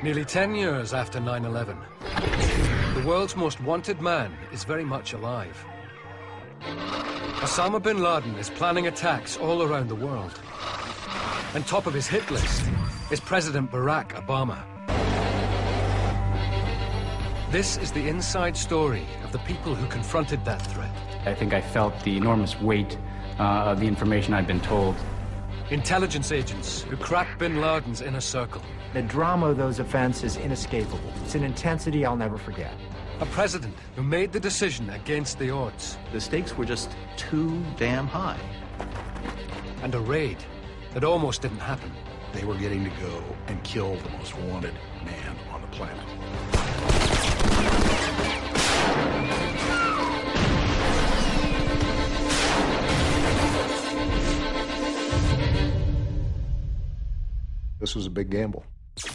Nearly 10 years after 9/11, the world's most wanted man is very much alive. Osama Bin Laden is planning attacks all around the world. And top of his hit list is President Barack Obama. This is the inside story of the people who confronted that threat. I think I felt the enormous weight of the information I'd been told. Intelligence agents who cracked Bin Laden's inner circle. The drama of those events is inescapable. It's an intensity I'll never forget. A president who made the decision against the odds. The stakes were just too damn high. And a raid that almost didn't happen. They were getting to go and kill the most wanted man on the planet. This was a big gamble.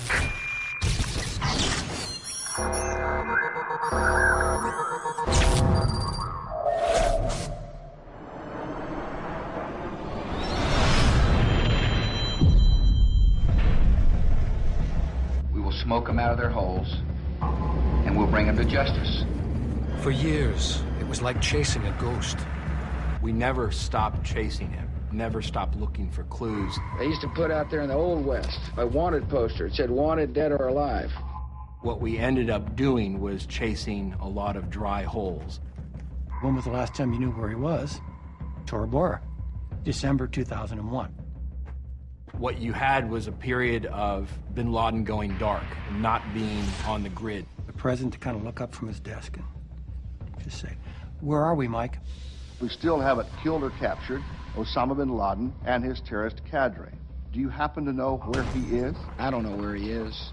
We will smoke them out of their holes, and we'll bring them to justice. For years, it was like chasing a ghost. We never stopped chasing him, never stopped looking for clues. They used to put out there in the Old West a wanted poster. It said, wanted, dead or alive. What we ended up doing was chasing a lot of dry holes. When was the last time you knew where he was? Tora Bora, December 2001. What you had was a period of Bin Laden going dark and not being on the grid. The president to kind of look up from his desk and just say, "Where are we, Mike?" We still haven't killed or captured Osama Bin Laden and his terrorist cadre. Do you happen to know where he is? I don't know where he is.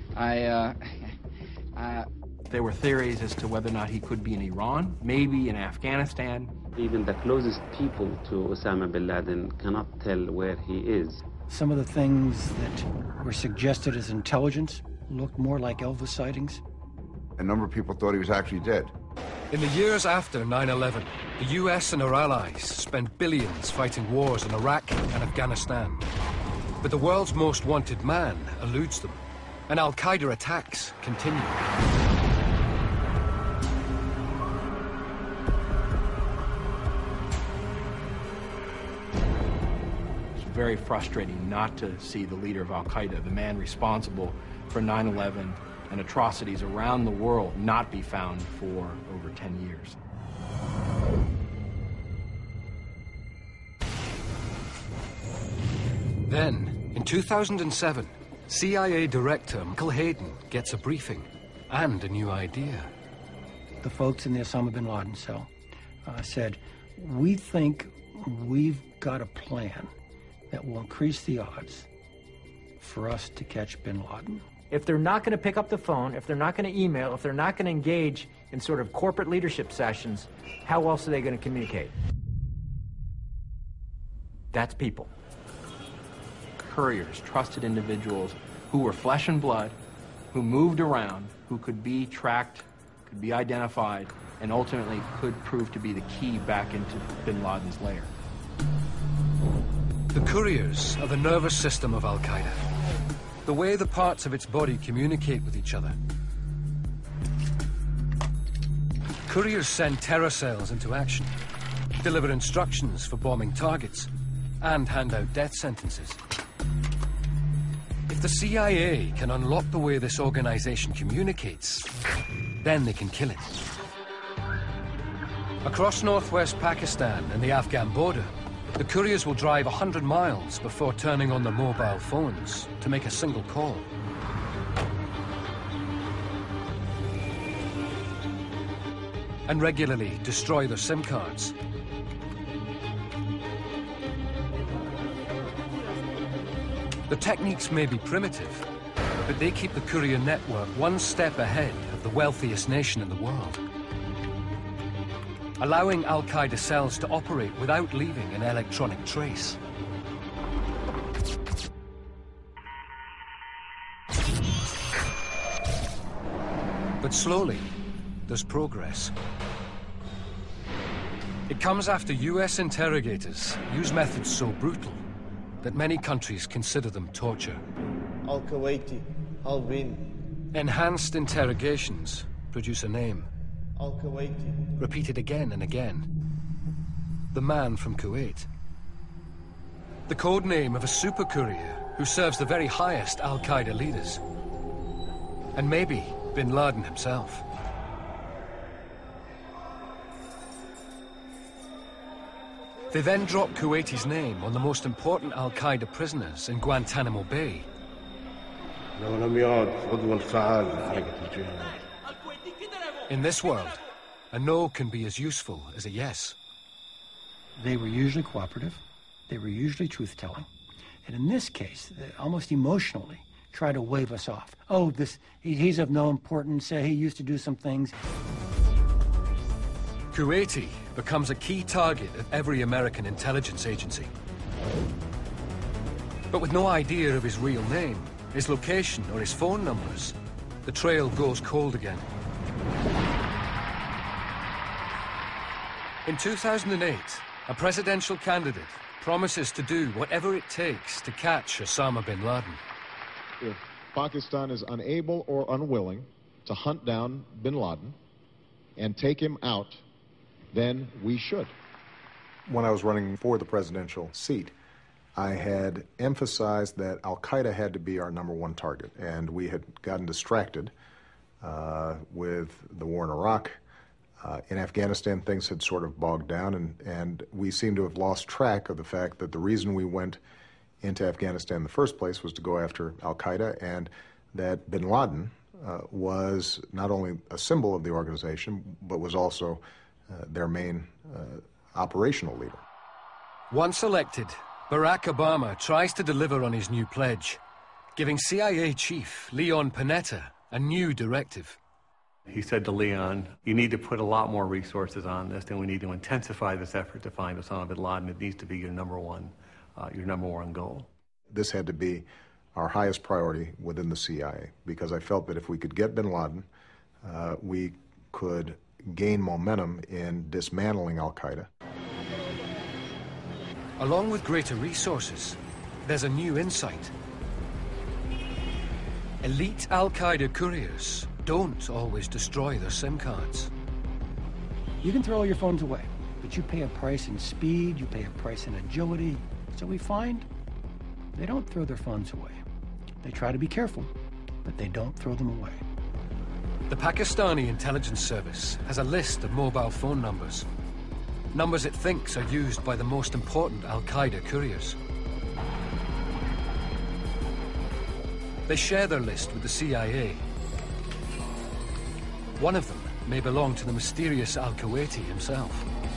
There were theories as to whether or not he could be in Iran, maybe in Afghanistan. Even the closest people to Osama bin Laden cannot tell where he is. Some of the things that were suggested as intelligence looked more like Elvis sightings. A number of people thought he was actually dead. In the years after 9/11, the US and our allies spent billions fighting wars in Iraq and Afghanistan. But the world's most wanted man eludes them, and Al-Qaeda attacks continue. It's very frustrating not to see the leader of Al-Qaeda, the man responsible for 9/11 and atrocities around the world, not be found for over 10 years. Then, in 2007, CIA Director Michael Hayden gets a briefing and a new idea. The folks in the Osama bin Laden cell said, "We think we've got a plan that will increase the odds for us to catch bin Laden." If they're not going to pick up the phone, if they're not going to email, if they're not going to engage in sort of corporate leadership sessions, how else are they going to communicate? That's people. Couriers, trusted individuals who were flesh and blood, who moved around, who could be tracked, could be identified, and ultimately could prove to be the key back into bin Laden's lair. The couriers are the nervous system of Al-Qaeda. The way the parts of its body communicate with each other. Couriers send terror cells into action, deliver instructions for bombing targets, and hand out death sentences. If the CIA can unlock the way this organization communicates, then they can kill it. Across northwest Pakistan and the Afghan border, the couriers will drive 100 miles before turning on their mobile phones to make a single call. And regularly destroy their SIM cards. The techniques may be primitive, but they keep the courier network one step ahead of the wealthiest nation in the world, allowing Al-Qaeda cells to operate without leaving an electronic trace. But slowly, there's progress. It comes after US interrogators use methods so brutal that many countries consider them torture. Al-Kuwaiti, Enhanced interrogations produce a name. Al-Kuwaiti. Repeated again and again. The man from Kuwait. The code name of a super courier who serves the very highest Al-Qaeda leaders. And maybe Bin Laden himself. They then drop Kuwaiti's name on the most important Al-Qaeda prisoners in Guantanamo Bay. In this world, a no can be as useful as a yes. They were usually cooperative. They were usually truth-telling. And in this case, they almost emotionally try to wave us off. Oh, he's of no importance. He used to do some things. Kuwaiti becomes a key target of every American intelligence agency. But with no idea of his real name, his location, or his phone numbers, the trail goes cold again. In 2008, a presidential candidate promises to do whatever it takes to catch Osama Bin Laden. If Pakistan is unable or unwilling to hunt down Bin Laden and take him out, then we should. When I was running for the presidential seat, I had emphasized that Al-Qaeda had to be our #1 target, and we had gotten distracted with the war in Iraq. In Afghanistan, things had sort of bogged down, and we seemed to have lost track of the fact that the reason we went into Afghanistan in the first place was to go after Al-Qaeda, and that Bin Laden was not only a symbol of the organization, but was also their main operational leader. Once elected, Barack Obama tries to deliver on his new pledge, giving CIA Chief Leon Panetta a new directive. He said to Leon, you need to put a lot more resources on this, and we need to intensify this effort to find Osama bin Laden. It needs to be your number one goal. This had to be our highest priority within the CIA, because I felt that if we could get bin Laden, we could gain momentum in dismantling Al-Qaeda. Along with greater resources, there's a new insight. Elite Al-Qaeda couriers don't always destroy their SIM cards. You can throw all your phones away, but you pay a price in speed, you pay a price in agility. So we find they don't throw their phones away. They try to be careful, but they don't throw them away. The Pakistani intelligence service has a list of mobile phone numbers. Numbers it thinks are used by the most important Al-Qaeda couriers. They share their list with the CIA. One of them may belong to the mysterious Al-Kuwaiti himself.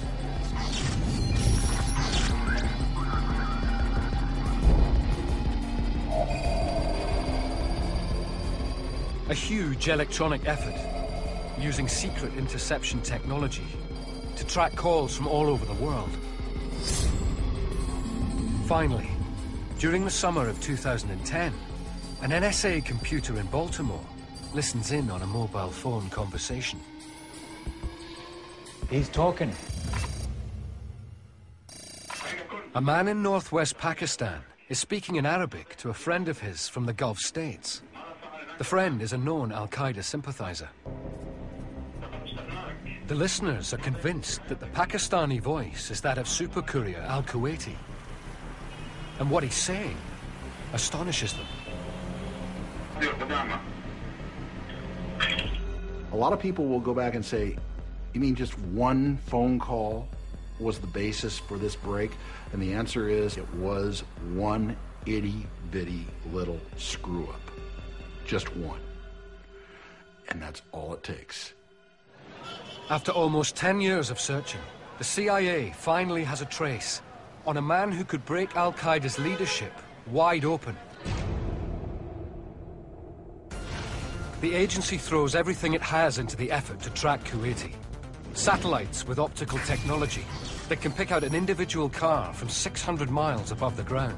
A huge electronic effort, using secret interception technology to track calls from all over the world. Finally, during the summer of 2010, an NSA computer in Baltimore listens in on a mobile phone conversation. He's talking. A man in northwest Pakistan is speaking in Arabic to a friend of his from the Gulf states. The friend is a known Al-Qaeda sympathizer. The listeners are convinced that the Pakistani voice is that of super courier Al-Kuwaiti. And what he's saying astonishes them. A lot of people will go back and say, you mean just one phone call was the basis for this break? And the answer is, it was one itty-bitty little screw-up. Just one. And that's all it takes. After almost 10 years of searching, the CIA finally has a trace on a man who could break Al-Qaeda's leadership wide open. The agency throws everything it has into the effort to track Kuwaiti. Satellites with optical technology that can pick out an individual car from 600 miles above the ground.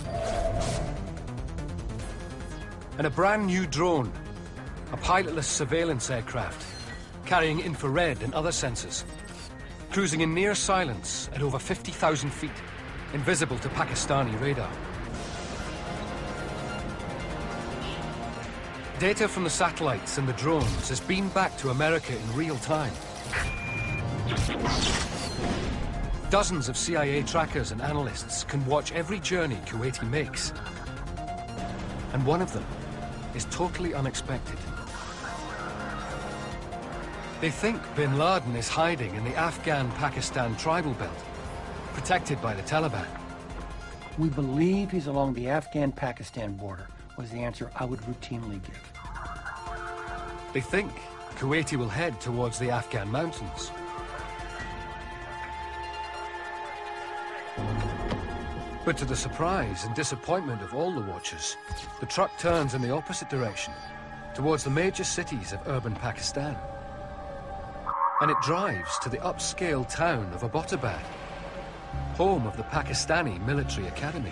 And a brand new drone, a pilotless surveillance aircraft, carrying infrared and other sensors, cruising in near silence at over 50,000 feet, invisible to Pakistani radar. Data from the satellites and the drones is beamed back to America in real time. Dozens of CIA trackers and analysts can watch every journey Kuwaiti makes. And one of them is totally unexpected. They think Bin Laden is hiding in the Afghan-Pakistan tribal belt, protected by the Taliban. We believe he's along the Afghan-Pakistan border, was the answer I would routinely give. They think Kuwaiti will head towards the Afghan mountains. But to the surprise and disappointment of all the watchers, the truck turns in the opposite direction, towards the major cities of urban Pakistan. And it drives to the upscale town of Abbottabad, home of the Pakistani Military Academy.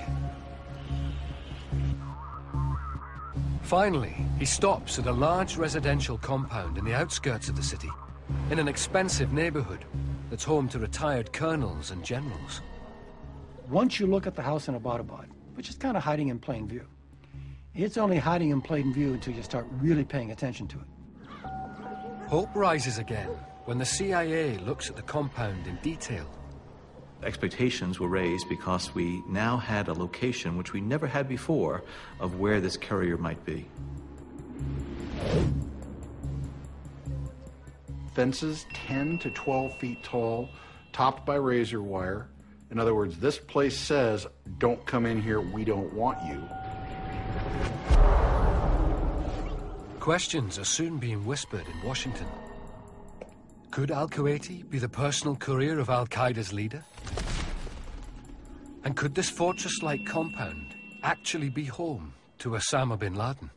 Finally, he stops at a large residential compound in the outskirts of the city, in an expensive neighborhood that's home to retired colonels and generals. Once you look at the house in Abbottabad, which is kind of hiding in plain view, it's only hiding in plain view until you start really paying attention to it. Hope rises again when the CIA looks at the compound in detail. Expectations were raised because we now had a location which we never had before of where this carrier might be. Fences 10 to 12 feet tall, topped by razor wire. In other words, this place says, don't come in here, we don't want you. Questions are soon being whispered in Washington. Could al-Kuwaiti be the personal courier of al-Qaeda's leader? And could this fortress-like compound actually be home to Osama Bin Laden?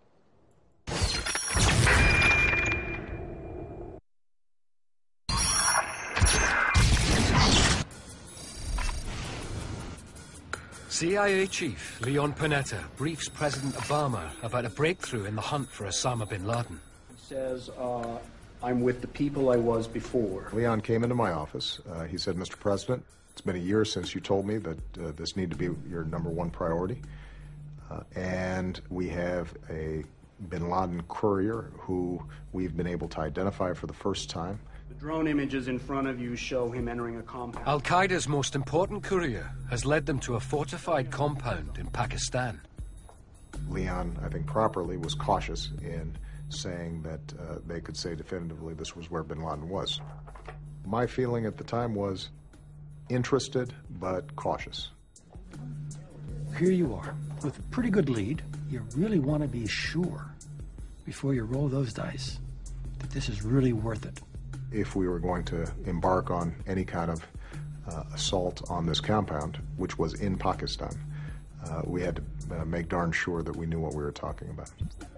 CIA Chief Leon Panetta briefs President Obama about a breakthrough in the hunt for Osama Bin Laden. He says, I'm with the people I was before. Leon came into my office. He said, Mr. President, it's been a year since you told me that this needed to be your #1 priority. And we have a Bin Laden courier who we've been able to identify for the first time. The drone images in front of you show him entering a compound. Al-Qaeda's most important courier has led them to a fortified compound in Pakistan. Leon, I think properly, was cautious in saying that they could say definitively this was where Bin Laden was. My feeling at the time was interested but cautious. Here you are, with a pretty good lead. You really want to be sure, before you roll those dice, that this is really worth it. If we were going to embark on any kind of assault on this compound, which was in Pakistan, we had to make darn sure that we knew what we were talking about.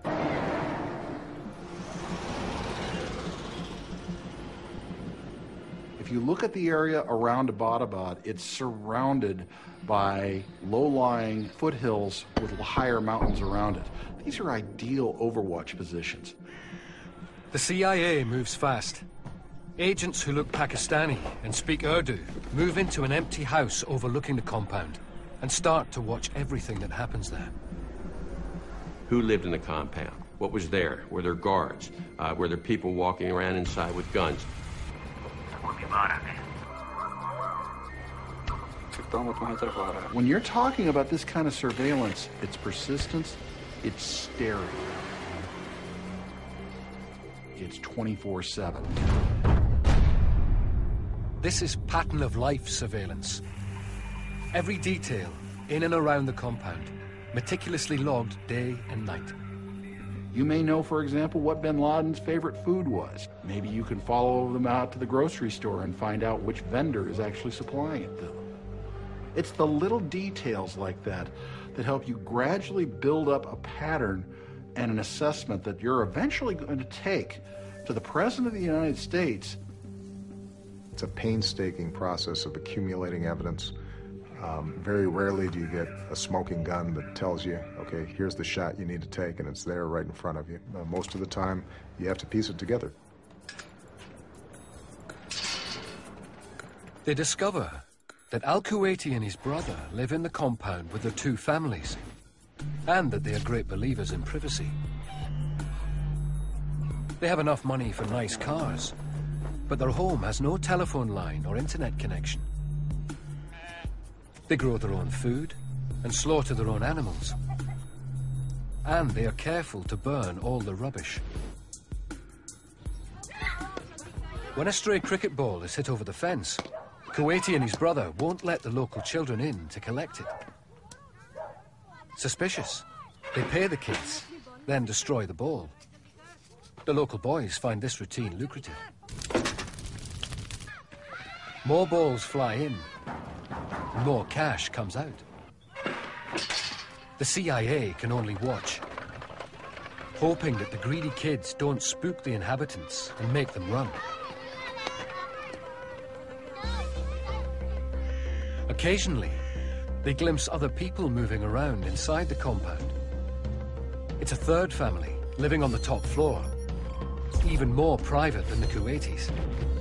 If you look at the area around Abbottabad, it's surrounded by low-lying foothills with higher mountains around it. These are ideal overwatch positions. The CIA moves fast. Agents who look Pakistani and speak Urdu move into an empty house overlooking the compound and start to watch everything that happens there. Who lived in the compound? What was there? Were there guards? Were there people walking around inside with guns? When you're talking about this kind of surveillance, it's persistence, it's staring. It's 24/7. This is pattern of life surveillance. Every detail in and around the compound, meticulously logged day and night. You may know, for example, what Bin Laden's favorite food was. Maybe you can follow them out to the grocery store and find out which vendor is actually supplying it to them. It's the little details like that that help you gradually build up a pattern and an assessment that you're eventually going to take to the President of the United States. It's a painstaking process of accumulating evidence. Very rarely do you get a smoking gun that tells you, okay, here's the shot you need to take, and it's there right in front of you. Most of the time, you have to piece it together. They discover that al-Kuwaiti and his brother live in the compound with their two families, and that they are great believers in privacy. They have enough money for nice cars, but their home has no telephone line or internet connection. They grow their own food and slaughter their own animals. And they are careful to burn all the rubbish. When a stray cricket ball is hit over the fence, Kuwaiti and his brother won't let the local children in to collect it. Suspicious, they pay the kids, then destroy the ball. The local boys find this routine lucrative. More balls fly in, more cash comes out. The CIA can only watch, hoping that the greedy kids don't spook the inhabitants and make them run. Occasionally, they glimpse other people moving around inside the compound. It's a third family living on the top floor, even more private than the Kuwaitis.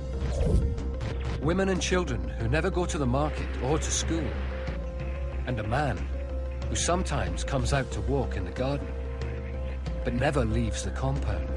Women and children who never go to the market or to school. And a man who sometimes comes out to walk in the garden, but never leaves the compound.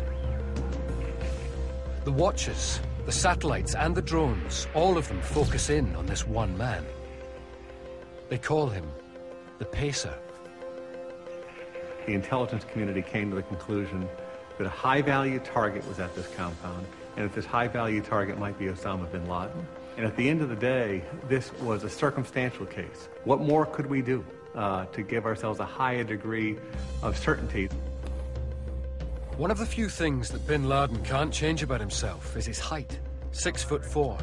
The watchers, the satellites and the drones, all of them focus in on this one man. They call him the Pacer. The intelligence community came to the conclusion that a high-value target was at this compound, and that this high-value target might be Osama bin Laden. And at the end of the day, this was a circumstantial case. What more could we do to give ourselves a higher degree of certainty? One of the few things that bin Laden can't change about himself is his height, 6'4".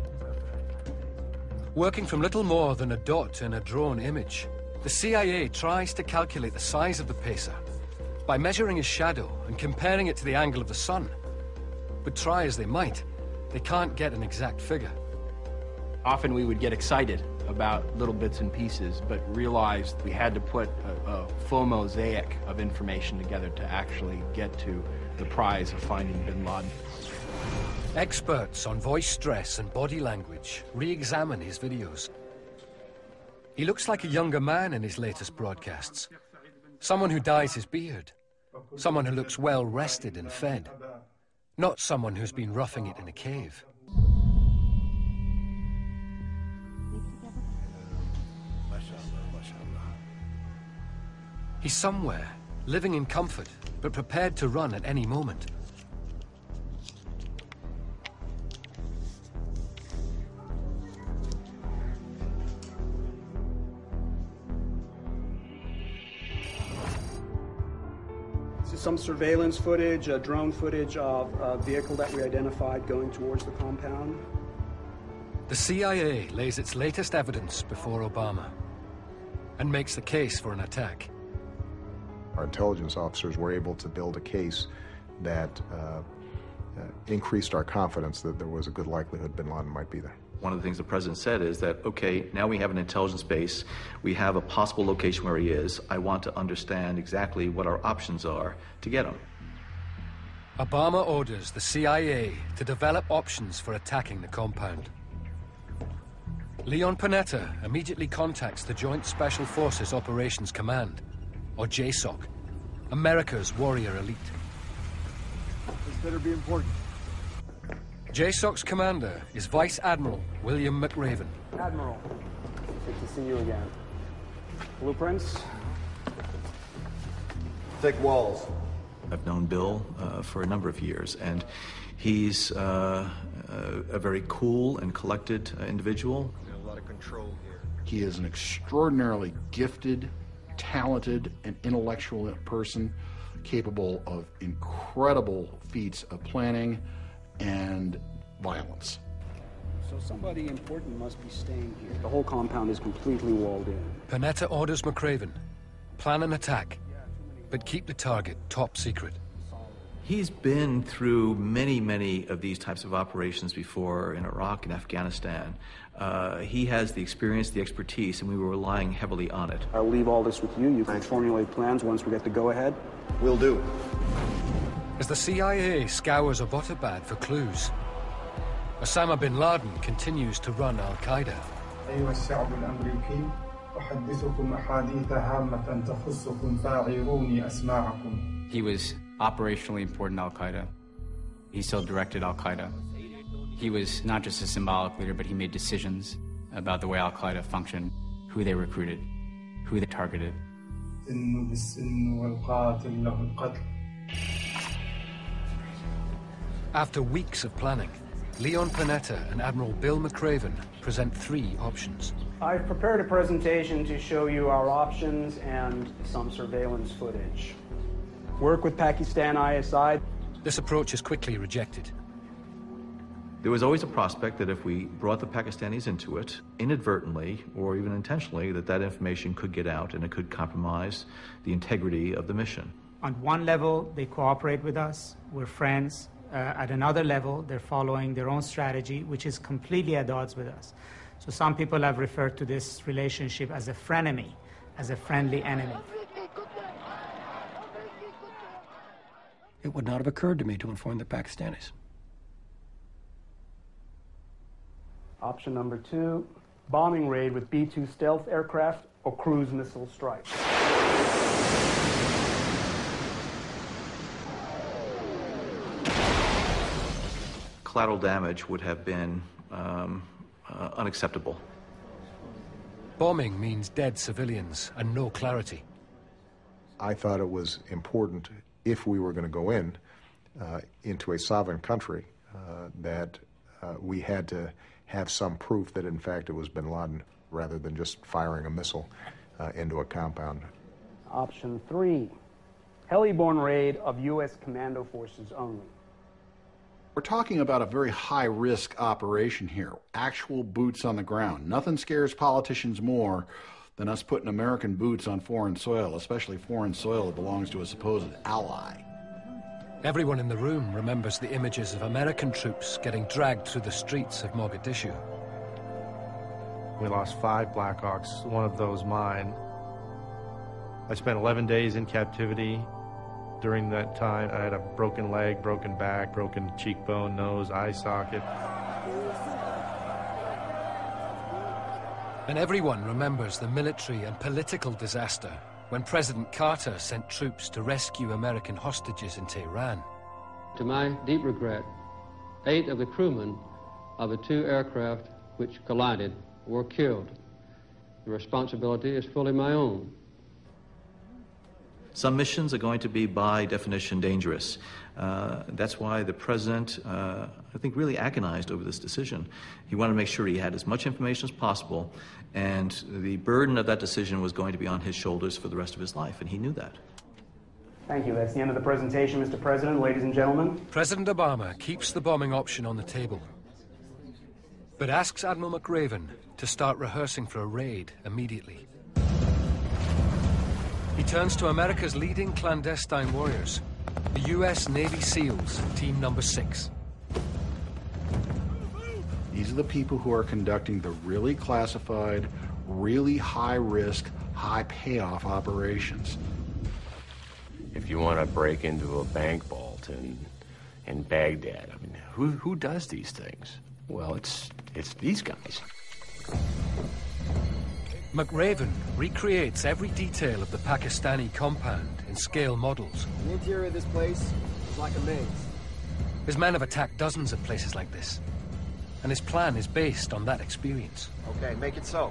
Working from little more than a dot in a drone image, the CIA tries to calculate the size of the Pacer by measuring his shadow and comparing it to the angle of the sun. But try as they might, they can't get an exact figure. Often we would get excited about little bits and pieces, but realized we had to put a full mosaic of information together to actually get to the prize of finding bin Laden. Experts on voice stress and body language re-examine his videos. He looks like a younger man in his latest broadcasts. Someone who dyes his beard. Someone who looks well rested and fed. Not someone who's been roughing it in a cave. He's somewhere, living in comfort, but prepared to run at any moment. Some surveillance footage, drone footage of a vehicle that we identified going towards the compound. The CIA lays its latest evidence before Obama and makes the case for an attack. Our intelligence officers were able to build a case that increased our confidence that there was a good likelihood bin Laden might be there. One of the things the president said is that, okay, now we have an intelligence base, we have a possible location where he is, I want to understand exactly what our options are to get him. Obama orders the CIA to develop options for attacking the compound. Leon Panetta immediately contacts the Joint Special Forces Operations Command, or JSOC, America's warrior elite. This better be important. JSOC's commander is Vice Admiral William McRaven. Admiral, good to see you again. Blueprints? Thick walls. I've known Bill for a number of years, and he's a very cool and collected individual. There's a lot of control here. He is an extraordinarily gifted, talented, and intellectual person, capable of incredible feats of planning and violence. So somebody important must be staying here. The whole compound is completely walled in. Panetta orders McRaven, plan an attack, but keep the target top secret. He's been through many, many of these types of operations before in Iraq and Afghanistan. He has the experience, the expertise, and we were relying heavily on it. I'll leave all this with you. You can formulate plans once we get the go-ahead. Will do. As the CIA scours Abbottabad for clues, Osama bin Laden continues to run Al-Qaeda. أيها الشعب الأمريكي أحدثكم أحاديث هامة تخصكم فاعروني أسماعكم. He was operationally important Al-Qaeda. He still directed al-Qaeda. He was not just a symbolic leader, but he made decisions about the way al-Qaeda functioned, who they recruited, who they targeted. After weeks of planning, Leon Panetta and Admiral Bill McRaven present 3 options. I've prepared a presentation to show you our options and some surveillance footage. Work with Pakistan ISI. This approach is quickly rejected. There was always a prospect that if we brought the Pakistanis into it, inadvertently or even intentionally, that information could get out and it could compromise the integrity of the mission. On one level, they cooperate with us. We're friends. At another level, they're following their own strategy, which is completely at odds with us. So some people have referred to this relationship as a frenemy, as a friendly enemy. It would not have occurred to me to inform the Pakistanis. Option number 2, bombing raid with B-2 stealth aircraft or cruise missile strike. Collateral damage would have been unacceptable. Bombing means dead civilians and no clarity. I thought it was important, if we were going to go into a sovereign country, that we had to have some proof that, in fact, it was bin Laden, rather than just firing a missile into a compound. Option 3, heli-borne raid of U.S. commando forces only. We're talking about a very high-risk operation here, actual boots on the ground. Nothing scares politicians more than us putting American boots on foreign soil, especially foreign soil that belongs to a supposed ally. Everyone in the room remembers the images of American troops getting dragged through the streets of Mogadishu. We lost 5 Blackhawks, one of those mine. I spent 11 days in captivity. During that time, I had a broken leg, broken back, broken cheekbone, nose, eye socket. And everyone remembers the military and political disaster when President Carter sent troops to rescue American hostages in Tehran. To my deep regret, 8 of the crewmen of the 2 aircraft which collided were killed. The responsibility is fully my own. Some missions are going to be, by definition, dangerous. That's why the president, I think, really agonized over this decision. He wanted to make sure he had as much information as possible, and the burden of that decision was going to be on his shoulders for the rest of his life, and he knew that. Thank you. That's the end of the presentation, Mr. President. Ladies and gentlemen. President Obama keeps the bombing option on the table, but asks Admiral McRaven to start rehearsing for a raid immediately. He turns to America's leading clandestine warriors, the U.S. Navy SEALs, Team Number 6. These are the people who are conducting the really classified, really high-risk, high-payoff operations. If you want to break into a bank vault in Baghdad, I mean, who does these things? Well, it's these guys. McRaven recreates every detail of the Pakistani compound in scale models. The interior of this place is like a maze. His men have attacked dozens of places like this, and his plan is based on that experience. Okay, make it so.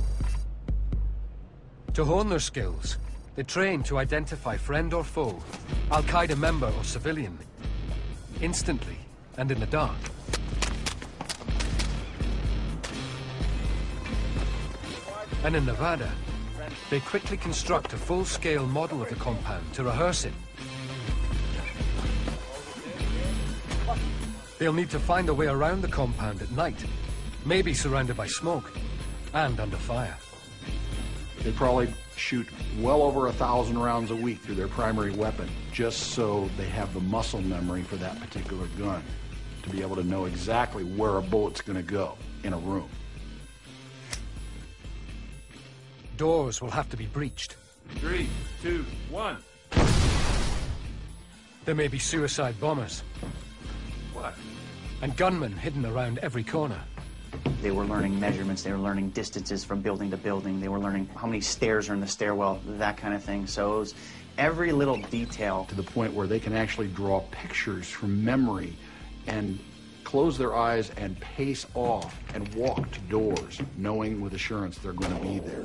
To hone their skills, they train to identify friend or foe, al-Qaeda member or civilian, instantly and in the dark. And in Nevada, they quickly construct a full-scale model of the compound to rehearse it. They'll need to find a way around the compound at night, maybe surrounded by smoke and under fire. They probably shoot well over 1,000 rounds a week through their primary weapon, just so they have the muscle memory for that particular gun, to be able to know exactly where a bullet's going to go in a room. Doors will have to be breached. 3, 2, 1. There may be suicide bombers. What? And gunmen hidden around every corner. They were learning measurements, they were learning distances from building to building, they were learning how many stairs are in the stairwell, that kind of thing. So every little detail. To the point where they can actually draw pictures from memory and close their eyes and pace off and walk to doors, knowing with assurance they're going to be there.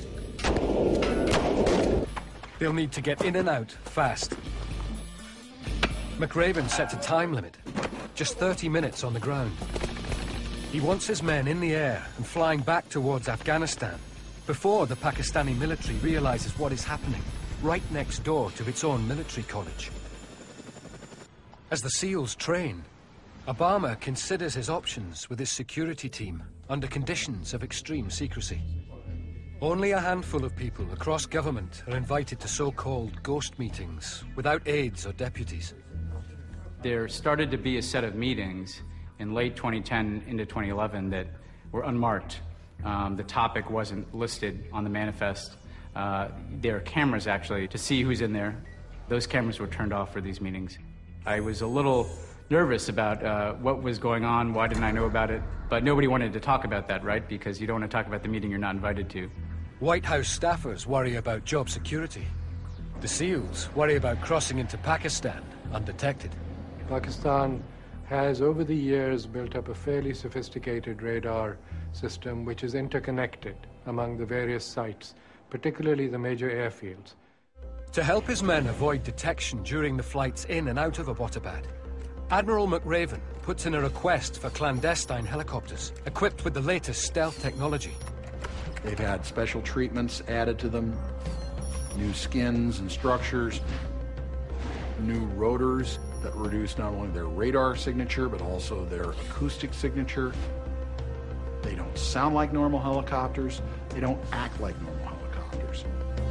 They'll need to get in and out fast. McRaven sets a time limit, just 30 minutes on the ground. He wants his men in the air and flying back towards Afghanistan before the Pakistani military realizes what is happening right next door to its own military college. As the SEALs train, Obama considers his options with his security team under conditions of extreme secrecy. Only a handful of people across government are invited to so-called ghost meetings without aides or deputies. There started to be a set of meetings in late 2010 into 2011 that were unmarked. The topic wasn't listed on the manifest. There are cameras, actually, to see who's in there. Those cameras were turned off for these meetings. I was a little nervous about what was going on, why didn't I know about it? But nobody wanted to talk about that, right? Because you don't want to talk about the meeting you're not invited to. White House staffers worry about job security. The SEALs worry about crossing into Pakistan undetected. Pakistan has, over the years, built up a fairly sophisticated radar system which is interconnected among the various sites, particularly the major airfields. To help his men avoid detection during the flights in and out of Abbottabad, Admiral McRaven puts in a request for clandestine helicopters equipped with the latest stealth technology. They've had special treatments added to them, new skins and structures, new rotors that reduce not only their radar signature, but also their acoustic signature. They don't sound like normal helicopters. They don't act like normal helicopters.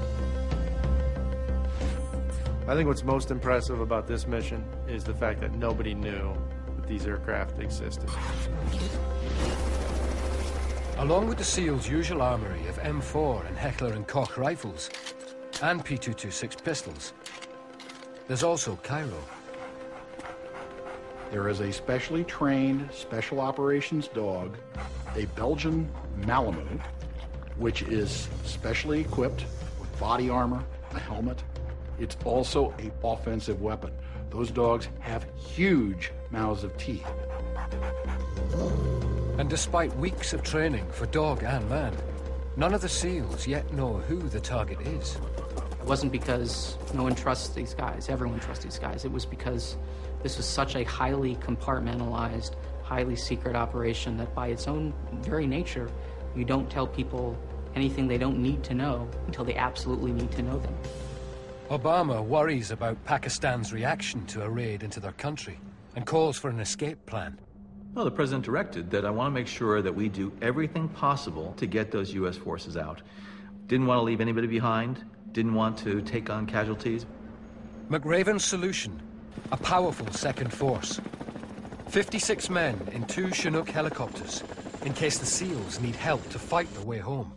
I think what's most impressive about this mission is the fact that nobody knew that these aircraft existed. Along with the SEALs' usual armory of M4 and Heckler & Koch rifles and P226 pistols, there's also Cairo. There is a specially trained special operations dog, a Belgian Malamute, which is specially equipped with body armor, a helmet. It's also an offensive weapon. Those dogs have huge mouths of teeth. And despite weeks of training for dog and man, none of the SEALs yet know who the target is. It wasn't because no one trusts these guys. Everyone trusts these guys. It was because this was such a highly compartmentalized, highly secret operation that by its own very nature, you don't tell people anything they don't need to know until they absolutely need to know them. Obama worries about Pakistan's reaction to a raid into their country and calls for an escape plan. Well, the president directed that I want to make sure that we do everything possible to get those U.S. forces out. Didn't want to leave anybody behind, didn't want to take on casualties. McRaven's solution, a powerful second force. 56 men in 2 Chinook helicopters, in case the SEALs need help to fight their way home.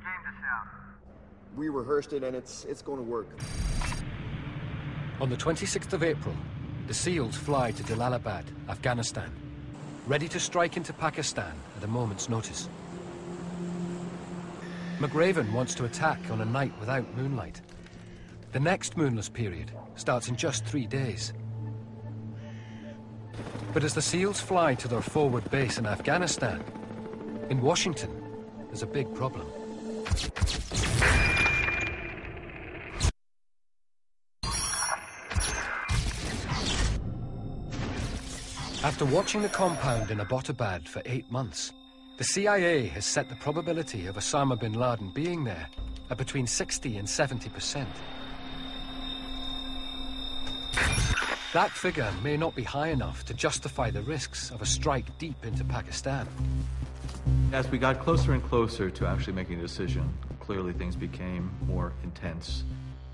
We rehearsed it and it's going to work. On the 26th of April, the SEALs fly to Jalalabad, Afghanistan, ready to strike into Pakistan at a moment's notice. McRaven wants to attack on a night without moonlight. The next moonless period starts in just 3 days. But as the SEALs fly to their forward base in Afghanistan, in Washington, there's a big problem. After watching the compound in Abbottabad for 8 months, the CIA has set the probability of Osama Bin Laden being there at between 60 and 70%. That figure may not be high enough to justify the risks of a strike deep into Pakistan. As we got closer and closer to actually making a decision, clearly things became more intense.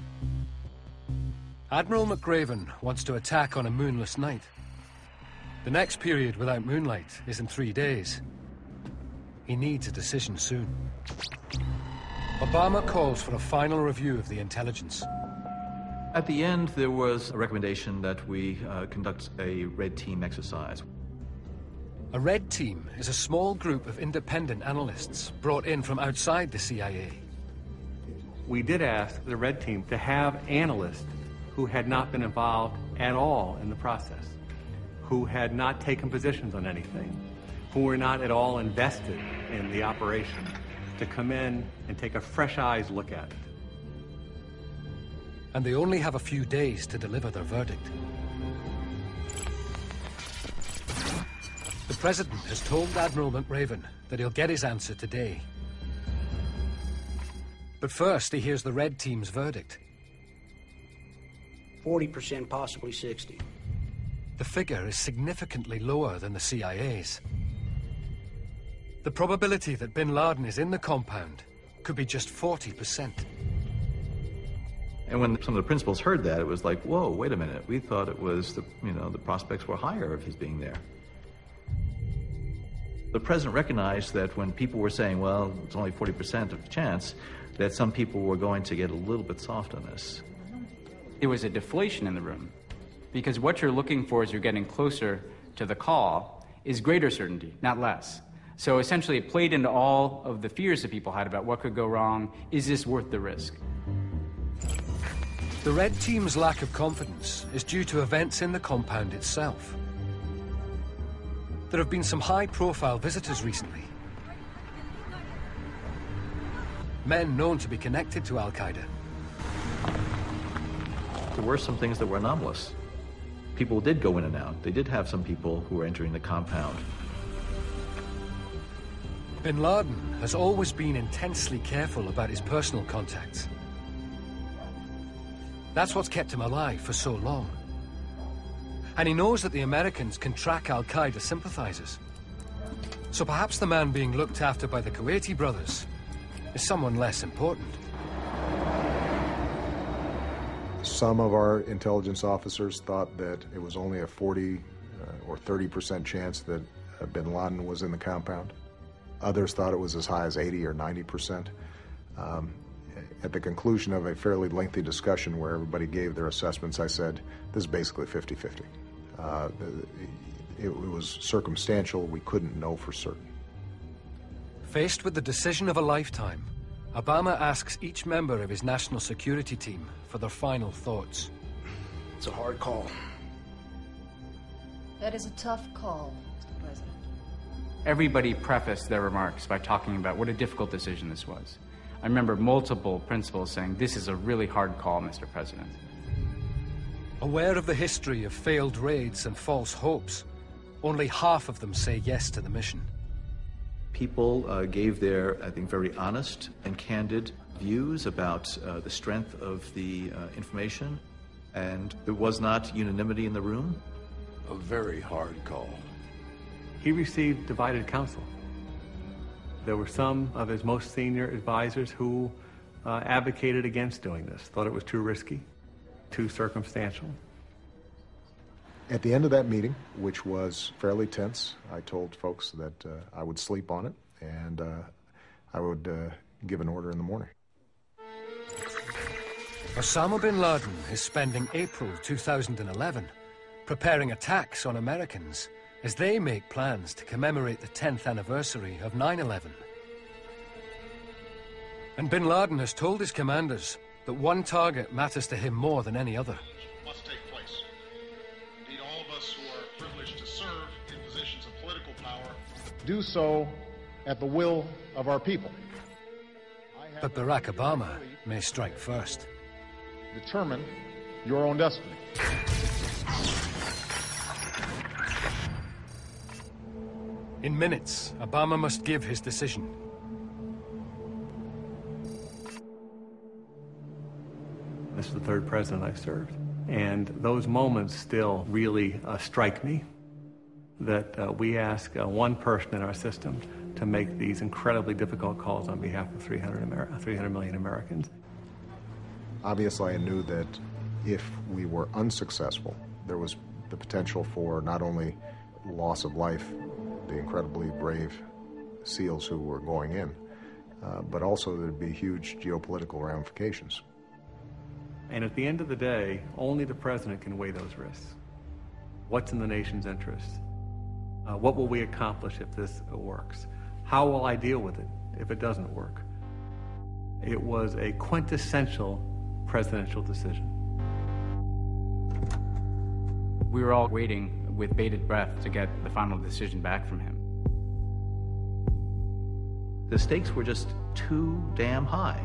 Admiral McRaven wants to attack on a moonless night. The next period without moonlight is in 3 days. He needs a decision soon. Obama calls for a final review of the intelligence. At the end, there was a recommendation that we conduct a red team exercise. A red team is a small group of independent analysts brought in from outside the CIA. We did ask the red team to have analysts who had not been involved at all in the process, who had not taken positions on anything, who were not at all invested in the operation, to come in and take a fresh eyes look at it. And they only have a few days to deliver their verdict. The President has told Admiral McRaven that he'll get his answer today. But first, he hears the red team's verdict. 40%, possibly 60%. The figure is significantly lower than the CIA's. The probability that Bin Laden is in the compound could be just 40%. And when some of the principals heard that, it was like, whoa, wait a minute. We thought it was, the prospects were higher of his being there. The president recognized that when people were saying, well, it's only 40% of chance, that some people were going to get a little bit soft on this. There was a deflation in the room, because what you're looking for as you're getting closer to the call is greater certainty, not less. So essentially it played into all of the fears that people had about what could go wrong. Is this worth the risk? The red team's lack of confidence is due to events in the compound itself. There have been some high-profile visitors recently. Men known to be connected to Al-Qaeda. There were some things that were anomalous. People did go in and out. They did have some people who were entering the compound. Bin Laden has always been intensely careful about his personal contacts. That's what's kept him alive for so long. And he knows that the Americans can track Al-Qaeda sympathizers. So perhaps the man being looked after by the Kuwaiti brothers is someone less important. Some of our intelligence officers thought that it was only a 40 or 30% chance that Bin Laden was in the compound. Others thought it was as high as 80 or 90%. At the conclusion of a fairly lengthy discussion where everybody gave their assessments, I said, this is basically 50-50. It was circumstantial. We couldn't know for certain. Faced with the decision of a lifetime, Obama asks each member of his national security team for their final thoughts. It's a hard call. That is a tough call, Mr. President. Everybody prefaced their remarks by talking about what a difficult decision this was. I remember multiple principals saying, this is a really hard call, Mr. President. Aware of the history of failed raids and false hopes, only half of them say yes to the mission. People gave their, I think, very honest and candid views about the strength of the information, and there was not unanimity in the room. A very hard call. He received divided counsel. There were some of his most senior advisors who advocated against doing this, thought it was too risky, too circumstantial. At the end of that meeting, which was fairly tense, I told folks that I would sleep on it and I would give an order in the morning. Osama Bin Laden is spending April 2011 preparing attacks on Americans as they make plans to commemorate the 10th anniversary of 9/11. And Bin Laden has told his commanders that one target matters to him more than any other. Must take place. Indeed, all of us who are privileged to serve in positions of political power do so at the will of our people. But Barack Obama may strike first. Determine your own destiny. In minutes, Obama must give his decision. This is the third president I've served, and those moments still really strike me, that we ask one person in our system to make these incredibly difficult calls on behalf of 300 million Americans. Obviously, I knew that if we were unsuccessful, there was the potential for not only loss of life, the incredibly brave SEALs who were going in, but also there'd be huge geopolitical ramifications. And at the end of the day, only the president can weigh those risks. What's in the nation's interest? What will we accomplish if this works? How will I deal with it if it doesn't work? It was a quintessential presidential decision. We were all waiting with bated breath to get the final decision back from him. The stakes were just too damn high.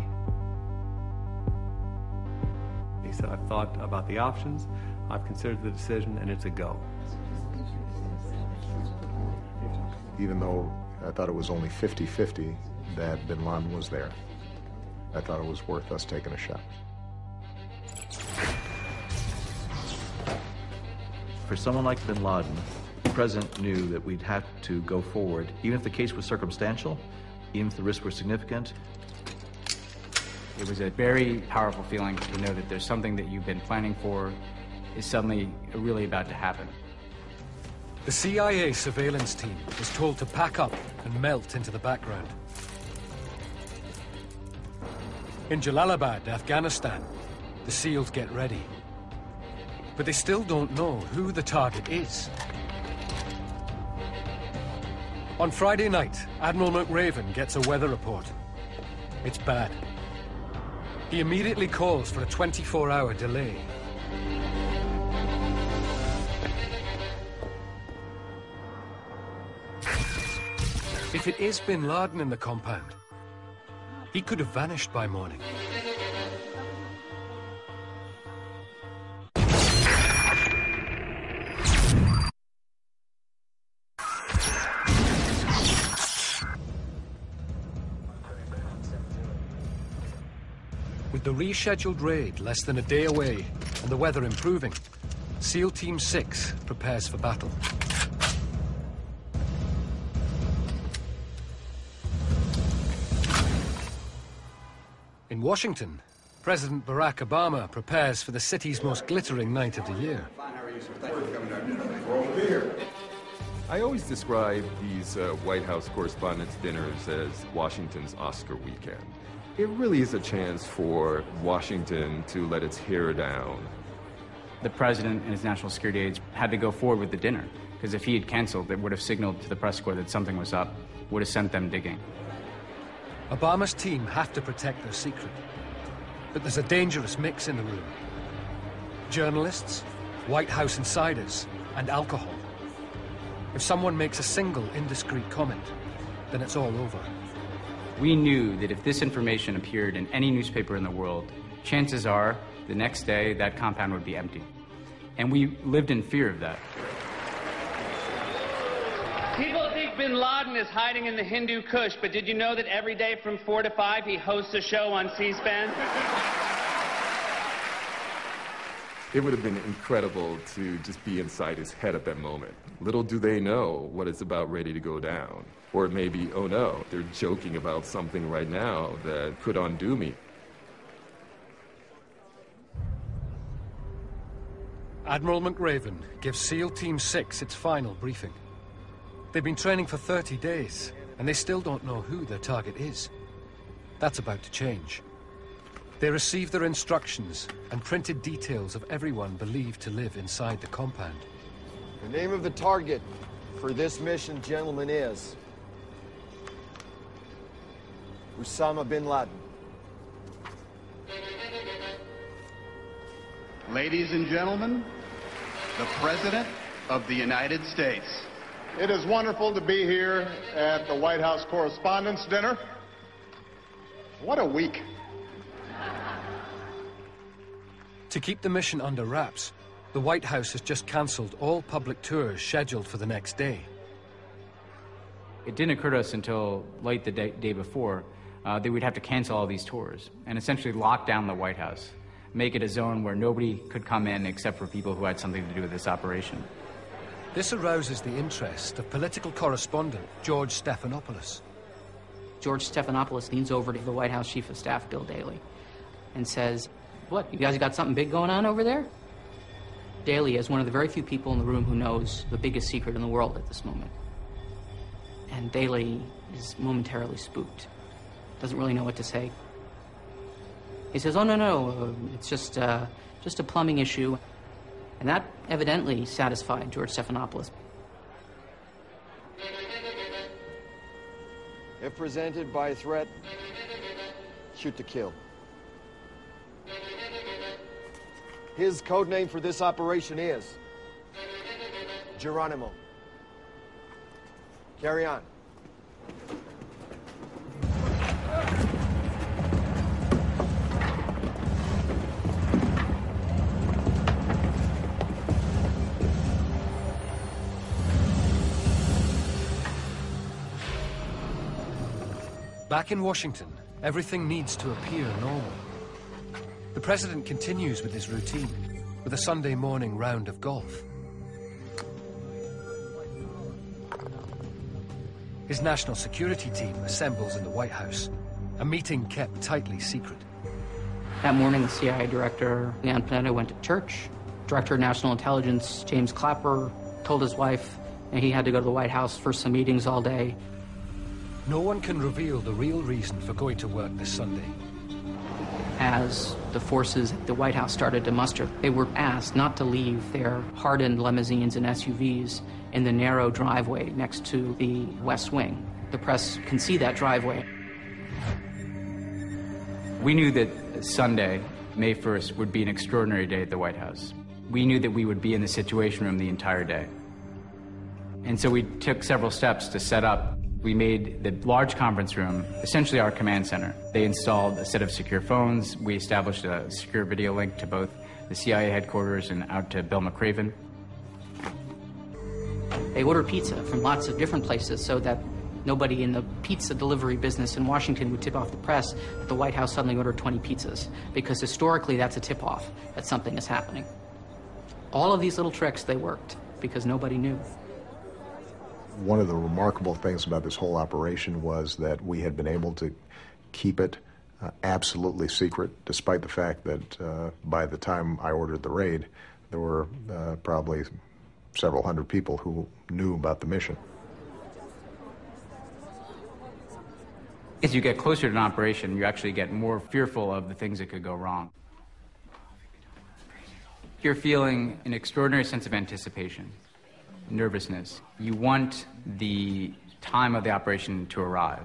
He said, I've thought about the options, I've considered the decision, and it's a go. Even though I thought it was only 50-50 that Bin Laden was there, I thought it was worth us taking a shot. For someone like Bin Laden, the president knew that we'd have to go forward, even if the case was circumstantial, even if the risks were significant. It was a very powerful feeling to know that there's something that you've been planning for is suddenly really about to happen. The CIA surveillance team was told to pack up and melt into the background. In Jalalabad, Afghanistan, the SEALs get ready. But they still don't know who the target is. On Friday night, Admiral McRaven gets a weather report. It's bad. He immediately calls for a 24-hour delay. If it is Bin Laden in the compound, he could have vanished by morning. With the rescheduled raid less than a day away and the weather improving, SEAL Team 6 prepares for battle. In Washington, President Barack Obama prepares for the city's most glittering night of the year. I always describe these White House Correspondents' Dinners as Washington's Oscar weekend. It really is a chance for Washington to let its hair down. The president and his national security aides had to go forward with the dinner, because if he had canceled, it would have signaled to the press corps that something was up, would have sent them digging. Obama's team have to protect their secret. But there's a dangerous mix in the room. Journalists, White House insiders, and alcohol. If someone makes a single indiscreet comment, then it's all over. We knew that if this information appeared in any newspaper in the world, chances are the next day that compound would be empty. And we lived in fear of that. People think Bin Laden is hiding in the Hindu Kush, but did you know that every day from 4 to 5 he hosts a show on C-SPAN? It would have been incredible to just be inside his head at that moment. Little do they know what is about ready to go down. Or it may be, oh no, they're joking about something right now that could undo me. Admiral McRaven gives SEAL Team 6 its final briefing. They've been training for 30 days, and they still don't know who their target is. That's about to change. They receive their instructions and printed details of everyone believed to live inside the compound. The name of the target for this mission, gentlemen, is Osama Bin Laden. Ladies and gentlemen, the President of the United States. It is wonderful to be here at the White House Correspondents' Dinner. What a week. To keep the mission under wraps, the White House has just cancelled all public tours scheduled for the next day. It didn't occur to us until late the day before that we'd have to cancel all these tours and essentially lock down the White House, make it a zone where nobody could come in except for people who had something to do with this operation. This arouses the interest of political correspondent George Stephanopoulos. George Stephanopoulos leans over to the White House Chief of Staff, Bill Daley, and says, "What, you guys got something big going on over there?" Daley is one of the very few people in the room who knows the biggest secret in the world at this moment. And Daley is momentarily spooked. Doesn't really know what to say. He says, "Oh, no, it's just a plumbing issue." And that evidently satisfied George Stephanopoulos. If presented by threat, Shoot to kill. His code name for this operation is Geronimo. Carry on. Back in Washington, everything needs to appear normal. The president continues with his routine, with a Sunday morning round of golf. His national security team assembles in the White House, a meeting kept tightly secret. That morning, the CIA director, Leon Panetta, went to church. Director of National Intelligence, James Clapper, told his wife he had to go to the White House for some meetings all day. No one can reveal the real reason for going to work this Sunday. As the forces at the White House started to muster, they were asked not to leave their hardened limousines and SUVs in the narrow driveway next to the West Wing. The press can see that driveway. We knew that Sunday, May 1st, would be an extraordinary day at the White House. We knew that we would be in the Situation Room the entire day. And so we took several steps to set up. We made the large conference room essentially our command center. They installed a set of secure phones. We established a secure video link to both the CIA headquarters and out to Bill McRaven. They ordered pizza from lots of different places so that nobody in the pizza delivery business in Washington would tip off the press that the White House suddenly ordered 20 pizzas, because historically that's a tip-off that something is happening. All of these little tricks, they worked because nobody knew. One of the remarkable things about this whole operation was that we had been able to keep it absolutely secret, despite the fact that by the time I ordered the raid, there were probably several hundred people who knew about the mission. As you get closer to an operation, you actually get more fearful of the things that could go wrong. You're feeling an extraordinary sense of anticipation, nervousness. You want the time of the operation to arrive.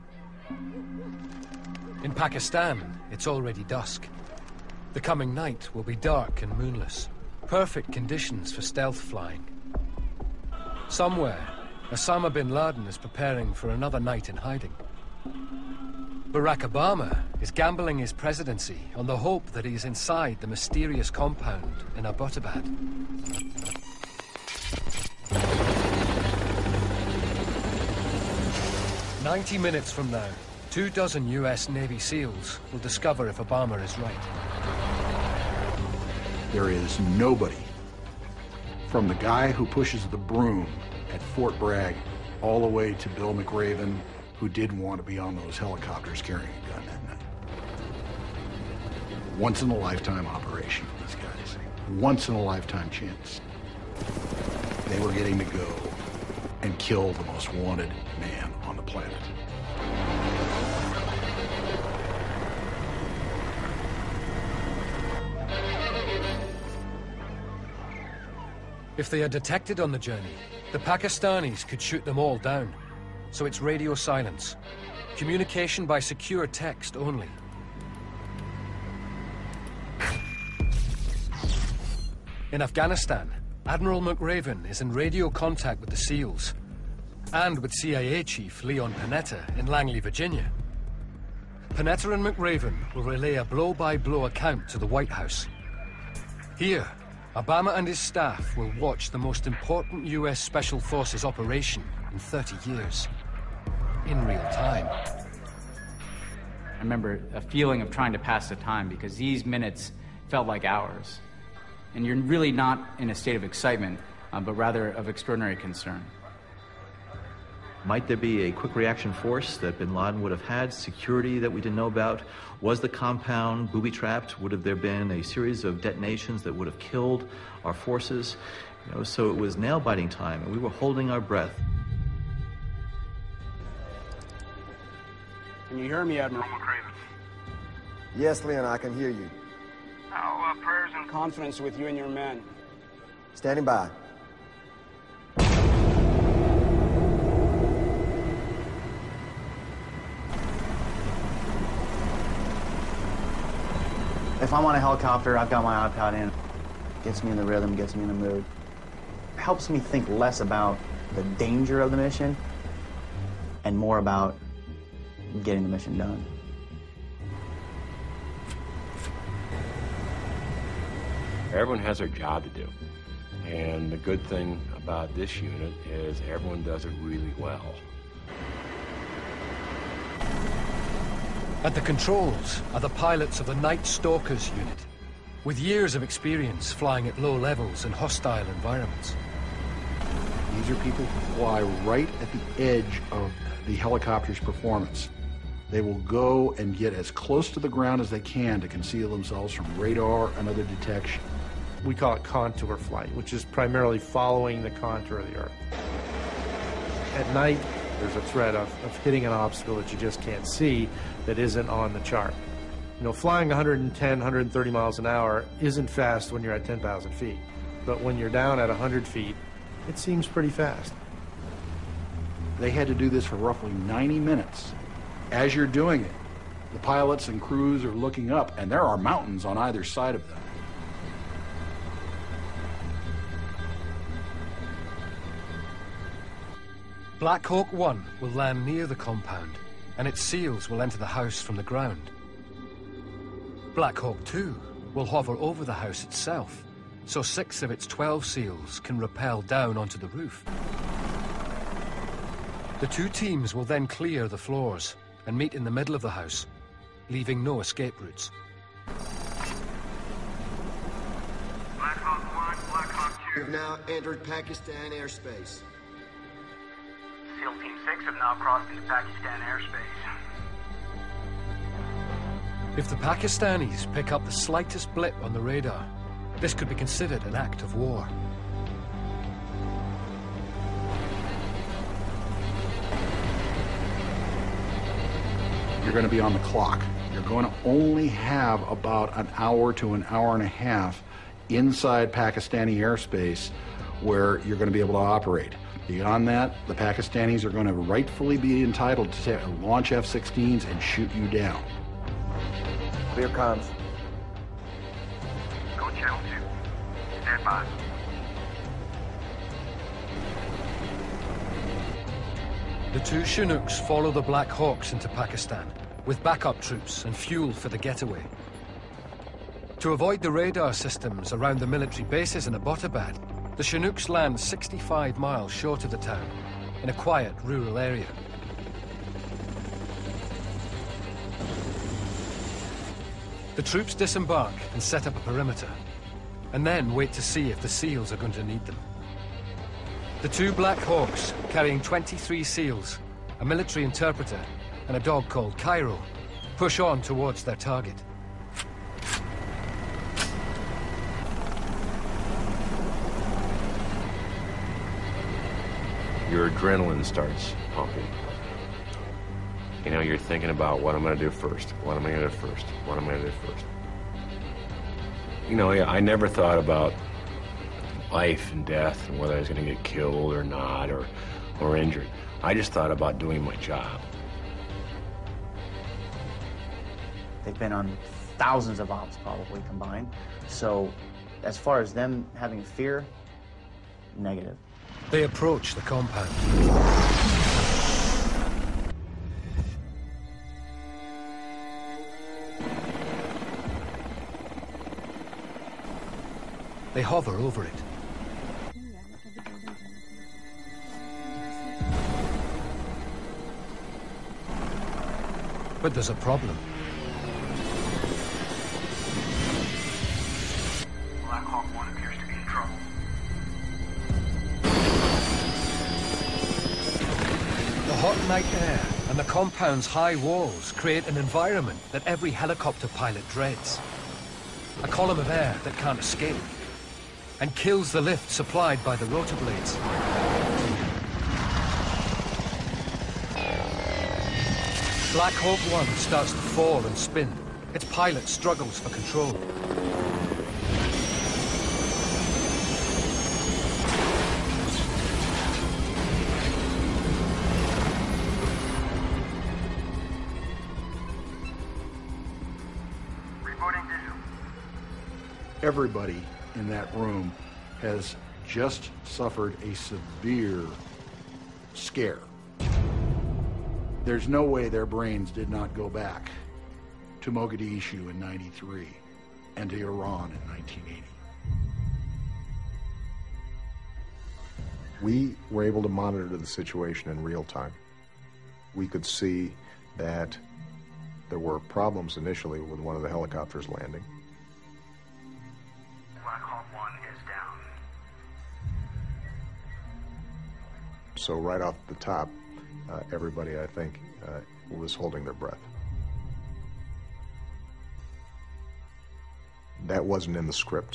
In Pakistan, it's already dusk. The coming night will be dark and moonless. Perfect conditions for stealth flying. Somewhere, Osama Bin Laden is preparing for another night in hiding. Barack Obama is gambling his presidency on the hope that he's inside the mysterious compound in Abbottabad. "90 minutes from now, 24 US Navy SEALs will discover if Obama is right." There is nobody, from the guy who pushes the broom at Fort Bragg all the way to Bill McRaven, who didn't want to be on those helicopters carrying a gun that night. Once-in-a-lifetime operation for these guys. Once-in-a-lifetime chance. They were getting to go and kill the most wanted man on the planet. If they are detected on the journey, the Pakistanis could shoot them all down. So it's radio silence. Communication by secure text only. In Afghanistan, Admiral McRaven is in radio contact with the SEALs and with CIA Chief Leon Panetta in Langley, Virginia. Panetta and McRaven will relay a blow-by-blow account to the White House. Here, Obama and his staff will watch the most important US Special Forces operation in 30 years. In real time. I remember a feeling of trying to pass the time because these minutes felt like hours. And you're really not in a state of excitement, but rather of extraordinary concern. Might there be a quick reaction force that bin Laden would have had, security that we didn't know about? Was the compound booby-trapped? Would have there been a series of detonations that would have killed our forces? So it was nail-biting time, and we were holding our breath. Can you hear me, Admiral McRaven? Yes, Leon, I can hear you. How prayers and confidence with you and your men. Standing by. If I'm on a helicopter, I've got my iPod in. Gets me in the rhythm, gets me in the mood. Helps me think less about the danger of the mission and more about getting the mission done. Everyone has their job to do. And the good thing about this unit is everyone does it really well. At the controls are the pilots of the Night Stalkers unit, with years of experience flying at low levels in hostile environments. These are people who fly right at the edge of the helicopter's performance. They will go and get as close to the ground as they can to conceal themselves from radar and other detection. We call it contour flight, which is primarily following the contour of the Earth. At night, there's a threat of hitting an obstacle that you just can't see that isn't on the chart. You know, flying 110, 130 miles an hour isn't fast when you're at 10,000 feet. But when you're down at 100 feet, it seems pretty fast. They had to do this for roughly 90 minutes. As you're doing it, the pilots and crews are looking up, and there are mountains on either side of them. Black Hawk 1 will land near the compound, and its SEALs will enter the house from the ground. Black Hawk 2 will hover over the house itself, so 6 of its 12 SEALs can rappel down onto the roof. The 2 teams will then clear the floors and meet in the middle of the house, leaving no escape routes. Black Hawk 1, Black Hawk 2. We've now entered Pakistan airspace. SEAL Team 6 have now crossed into Pakistan airspace. If the Pakistanis pick up the slightest blip on the radar, this could be considered an act of war. You're going to be on the clock. You're going to only have about an hour to an hour and a half inside Pakistani airspace where you're going to be able to operate. Beyond that, the Pakistanis are going to rightfully be entitled to launch F-16s and shoot you down. Clear comms. Go channel 2. Stand by. The 2 Chinooks follow the Black Hawks into Pakistan, with backup troops and fuel for the getaway. To avoid the radar systems around the military bases in Abbottabad, the Chinooks land 65 miles short of the town, in a quiet rural area. The troops disembark and set up a perimeter, and then wait to see if the SEALs are going to need them. The 2 Black Hawks, carrying 23 SEALs, a military interpreter, and a dog called Cairo, push on towards their target. Your adrenaline starts pumping. You know, you're thinking about what I'm going to do first. What am I going to do first? What am I going to do first? You know, I never thought about life and death and whether I was going to get killed or not or injured. I just thought about doing my job. They've been on thousands of ops probably combined. So as far as them having fear, negative. They approach the compound. They hover over it. But there's a problem. Black Hawk 1 appears to be in trouble. The hot night air and the compound's high walls create an environment that every helicopter pilot dreads. A column of air that can't escape, and kills the lift supplied by the rotor blades. Black Hawk 1 starts to fall and spin. Its pilot struggles for control. Reporting visual. everybody in that room has just suffered a severe scare. There's no way their brains did not go back to Mogadishu in '93 and to Iran in 1980. We were able to monitor the situation in real time. We could see that there were problems initially with one of the helicopters landing. Black Hawk 1 is down. So right off the top, everybody, I think, was holding their breath. That wasn't in the script.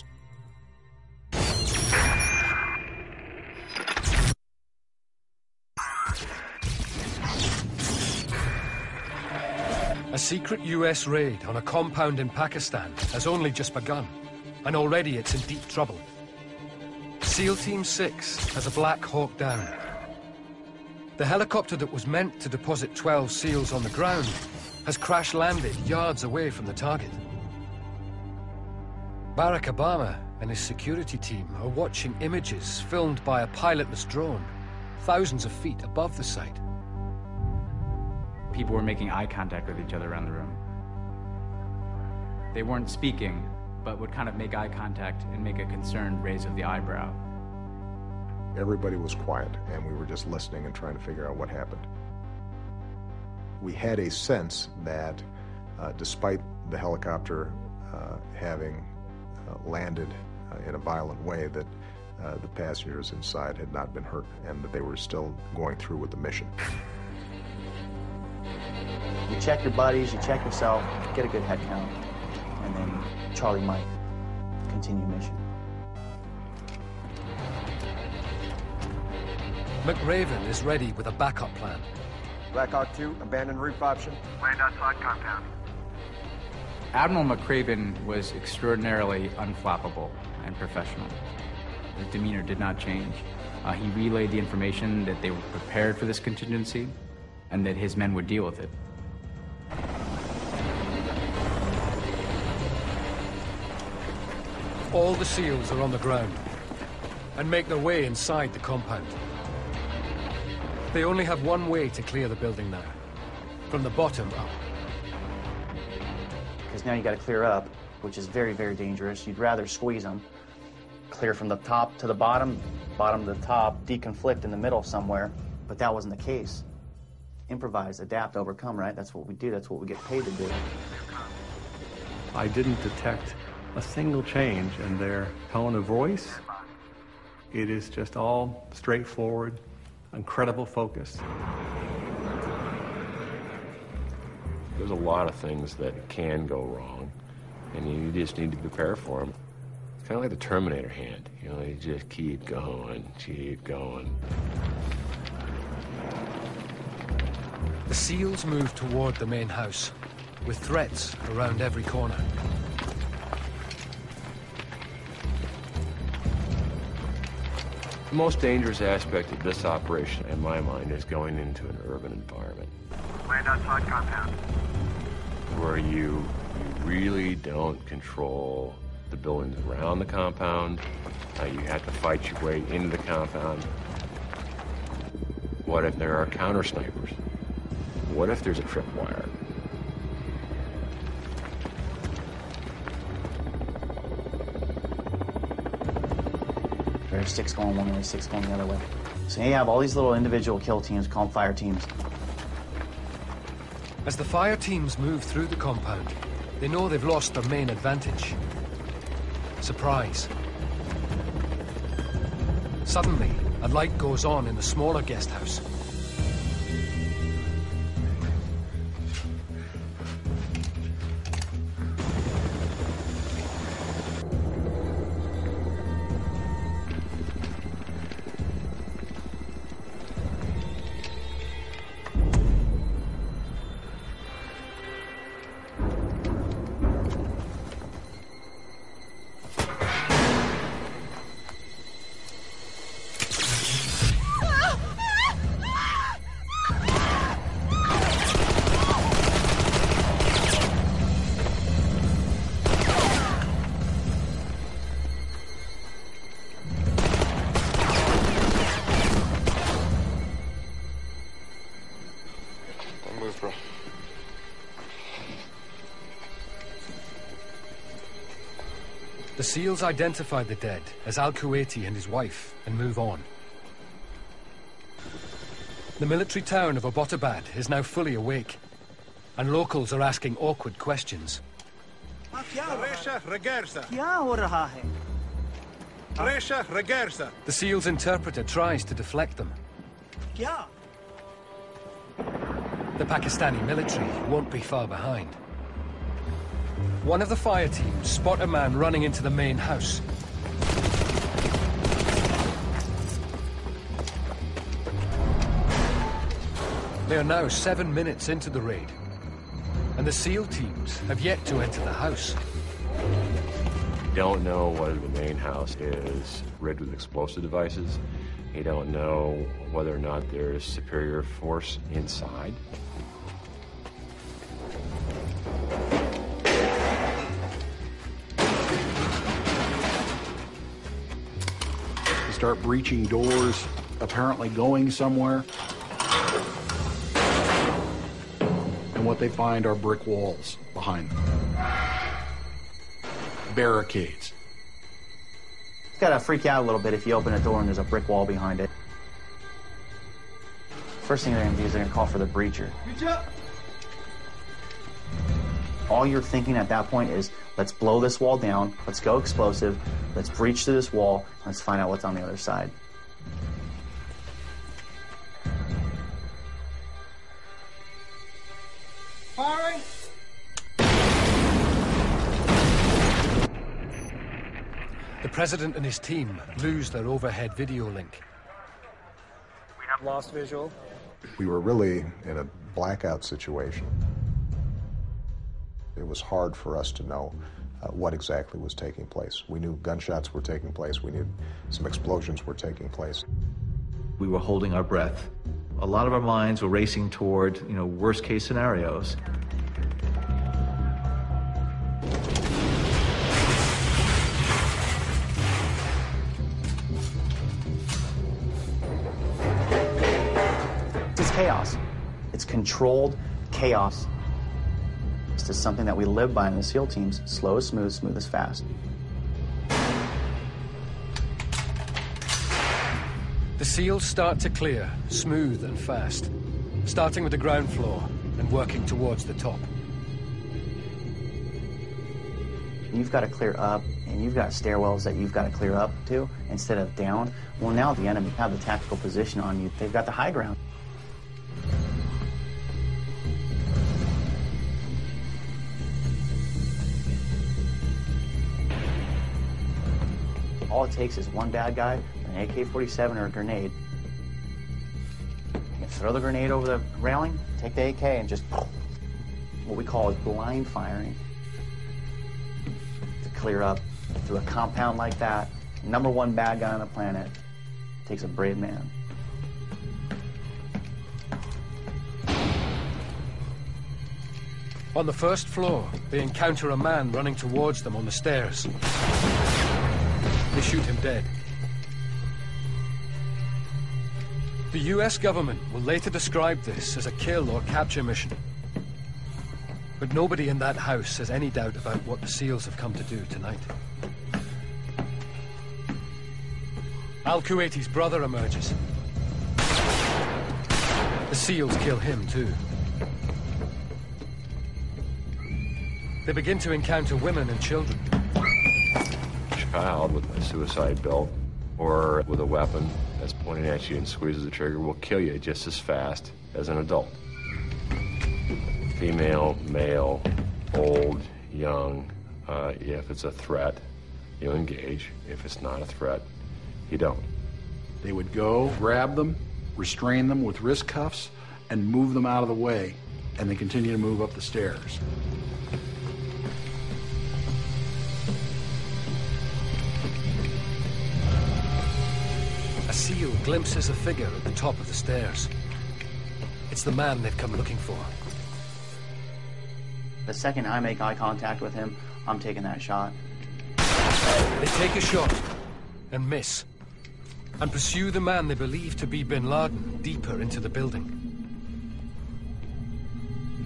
A secret US raid on a compound in Pakistan has only just begun, and already it's in deep trouble. SEAL Team 6 has a Black Hawk down. The helicopter that was meant to deposit 12 SEALs on the ground has crash-landed yards away from the target. Barack Obama and his security team are watching images filmed by a pilotless drone, thousands of feet above the site. People were making eye contact with each other around the room. They weren't speaking, but would kind of make eye contact and make a concerned raise of the eyebrow. Everybody was quiet, and we were just listening and trying to figure out what happened. We had a sense that despite the helicopter having landed in a violent way, that the passengers inside had not been hurt and that they were still going through with the mission. You check your buddies, you check yourself, get a good head count, and then Charlie might continue mission. McRaven is ready with a backup plan. Black Hawk 2, abandoned roof option. Land outside compound. Admiral McRaven was extraordinarily unflappable and professional. His demeanor did not change. He relayed the information that they were prepared for this contingency and that his men would deal with it. All the SEALs are on the ground and make their way inside the compound. They only have one way to clear the building now, from the bottom up. Because now you got to clear up, which is very, very dangerous. You'd rather squeeze them, clear from the top to the bottom, bottom to the top, deconflict in the middle somewhere, but that wasn't the case. Improvise, adapt, overcome, right? That's what we do. That's what we get paid to do. I didn't detect a single change in their tone of voice. It is just all straightforward, incredible focus. There's a lot of things that can go wrong, and you just need to prepare for them. It's kind of like the Terminator hand. You know, you just keep going, keep going. The SEALs move toward the main house, with threats around every corner. The most dangerous aspect of this operation, in my mind, is going into an urban environment. Land outside compound. Where you really don't control the buildings around the compound. You have to fight your way into the compound. What if there are counter snipers? What if there's a tripwire? There's 6 going one way, 6 going the other way. So you have all these little individual kill teams called fire teams. As the fire teams move through the compound, they know they've lost their main advantage. Surprise. Suddenly, a light goes on in the smaller guest house. SEALs identify the dead as Al-Kuwaiti and his wife and move on. The military town of Abbottabad is now fully awake, and locals are asking awkward questions. The SEAL's interpreter tries to deflect them. The Pakistani military won't be far behind. One of the fire teams spot a man running into the main house. They are now 7 minutes into the raid, and the SEAL teams have yet to enter the house. You don't know whether the main house is rigged with explosive devices. You don't know whether or not there's superior force inside. They start breaching doors, apparently going somewhere. And what they find are brick walls behind them. Barricades. It's gotta freak you out a little bit if you open a door and there's a brick wall behind it. First thing they're gonna do is they're gonna call for the breacher. All you're thinking at that point is, let's blow this wall down, let's go explosive, let's breach through this wall, let's find out what's on the other side. Firing! The president and his team lose their overhead video link. We have lost visual. We were really in a blackout situation. It was hard for us to know what exactly was taking place. We knew gunshots were taking place. We knew some explosions were taking place. We were holding our breath. A lot of our minds were racing toward, worst case scenarios. It's chaos. It's controlled chaos. It's just something that we live by in the SEAL teams. Slow is smooth, smooth is fast. The SEALs start to clear, smooth and fast, starting with the ground floor and working towards the top. You've got to clear up, and you've got stairwells that you've got to clear up to instead of down. Well, now the enemy have the tactical position on you. They've got the high ground. All it takes is one bad guy, an AK-47 or a grenade. You throw the grenade over the railing, take the AK, and just what we call is blind firing to clear up through a compound like that. #1 bad guy on the planet takes a brave man. On the first floor, they encounter a man running towards them on the stairs. They shoot him dead. The US government will later describe this as a kill or capture mission. But nobody in that house has any doubt about what the SEALs have come to do tonight. Al-Kuwaiti's brother emerges. The SEALs kill him too. They begin to encounter women and children. Child with a suicide belt or with a weapon that's pointing at you and squeezes the trigger will kill you just as fast as an adult. Female, male, old, young, if it's a threat, you engage. If it's not a threat, you don't. They would go, grab them, restrain them with wrist cuffs, and move them out of the way, and they continue to move up the stairs. A SEAL glimpses a figure at the top of the stairs. It's the man they've come looking for. The second I make eye contact with him, I'm taking that shot. They take a shot and miss, and pursue the man they believe to be Bin Laden deeper into the building.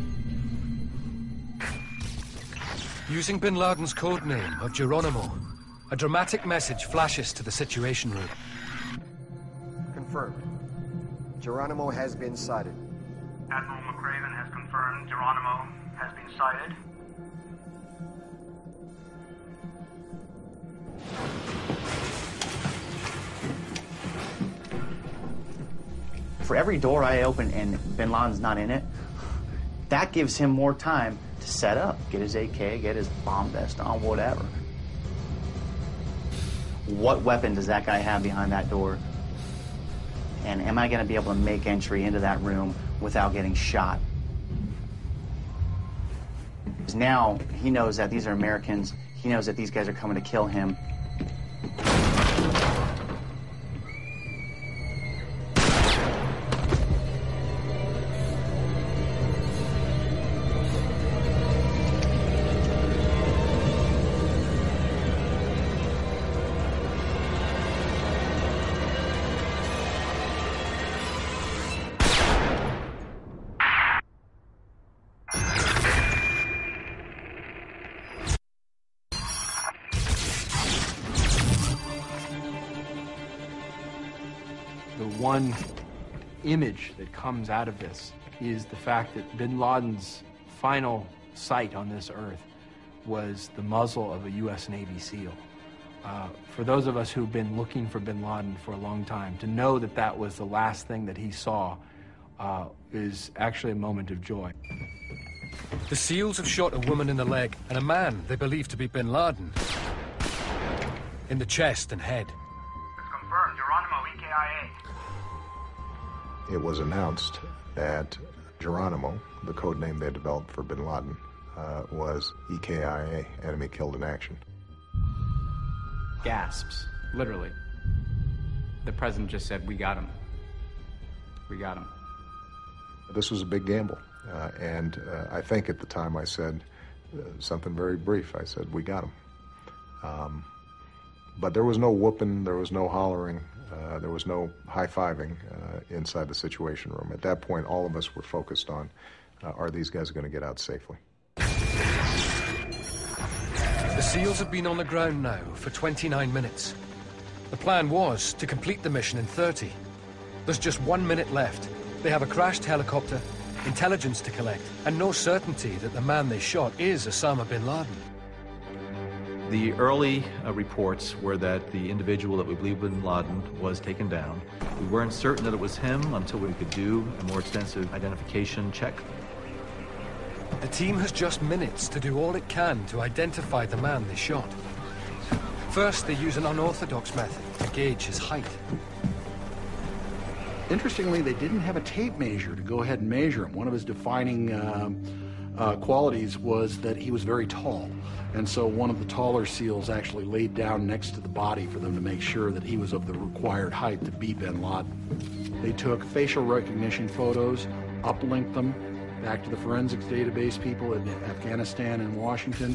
Using Bin Laden's code name of Geronimo, A dramatic message flashes to the Situation Room. Confirmed. Geronimo has been sighted. Admiral McRaven has confirmed Geronimo has been sighted. For every door I open and Bin Laden's not in it, that gives him more time to set up, get his AK, get his bomb vest on, whatever. What weapon does that guy have behind that door? And am I going to be able to make entry into that room without getting shot? Because now he knows that these are Americans. He knows that these guys are coming to kill him. One image that comes out of this is the fact that Bin Laden's final sight on this earth was the muzzle of a U.S. Navy SEAL. For those of us who've been looking for Bin Laden for a long time, to know that that was the last thing that he saw is actually a moment of joy. The SEALs have shot a woman in the leg and a man they believe to be Bin Laden in the chest and head. It's confirmed. Geronimo, EKIA. It was announced that Geronimo, the code name they developed for Bin Laden, was EKIA, enemy killed in action. Gasps, literally. The president just said, "We got him. We got him." This was a big gamble, and I think at the time I said something very brief. I said, "We got him." But there was no whooping, there was no hollering, there was no high-fiving inside the Situation Room. At that point, all of us were focused on, are these guys going to get out safely? The SEALs have been on the ground now for 29 minutes. The plan was to complete the mission in 30. There's just 1 minute left. They have a crashed helicopter, intelligence to collect, and no certainty that the man they shot is Osama Bin Laden. The early reports were that the individual that we believe Bin Laden was taken down. We weren't certain that it was him until we could do a more extensive identification check. The team has just minutes to do all it can to identify the man they shot. First, they use an unorthodox method to gauge his height. Interestingly, they didn't have a tape measure to go ahead and measure him. One of his defining qualities was that he was very tall. And so one of the taller SEALs actually laid down next to the body for them to make sure that he was of the required height to be Bin Laden. They took facial recognition photos, uplinked them back to the forensics database people in Afghanistan and Washington.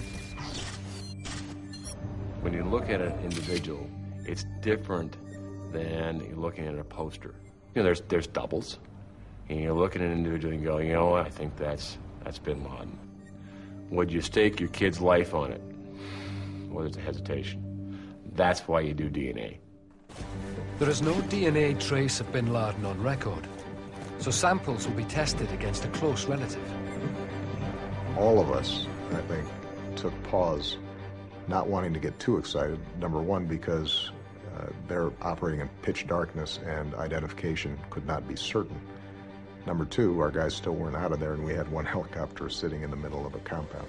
When you look at an individual, it's different than you're looking at a poster. You know, there's doubles, and you look at an individual and go, you know what, I think that's Bin Laden. Would you stake your kid's life on it? Well, there's a hesitation. That's why you do DNA. There is no DNA trace of Bin Laden on record, so samples will be tested against a close relative. All of us, I think, took pause, not wanting to get too excited. Number one, because they're operating in pitch darkness and identification could not be certain. Number two, our guys still weren't out of there, and we had one helicopter sitting in the middle of a compound.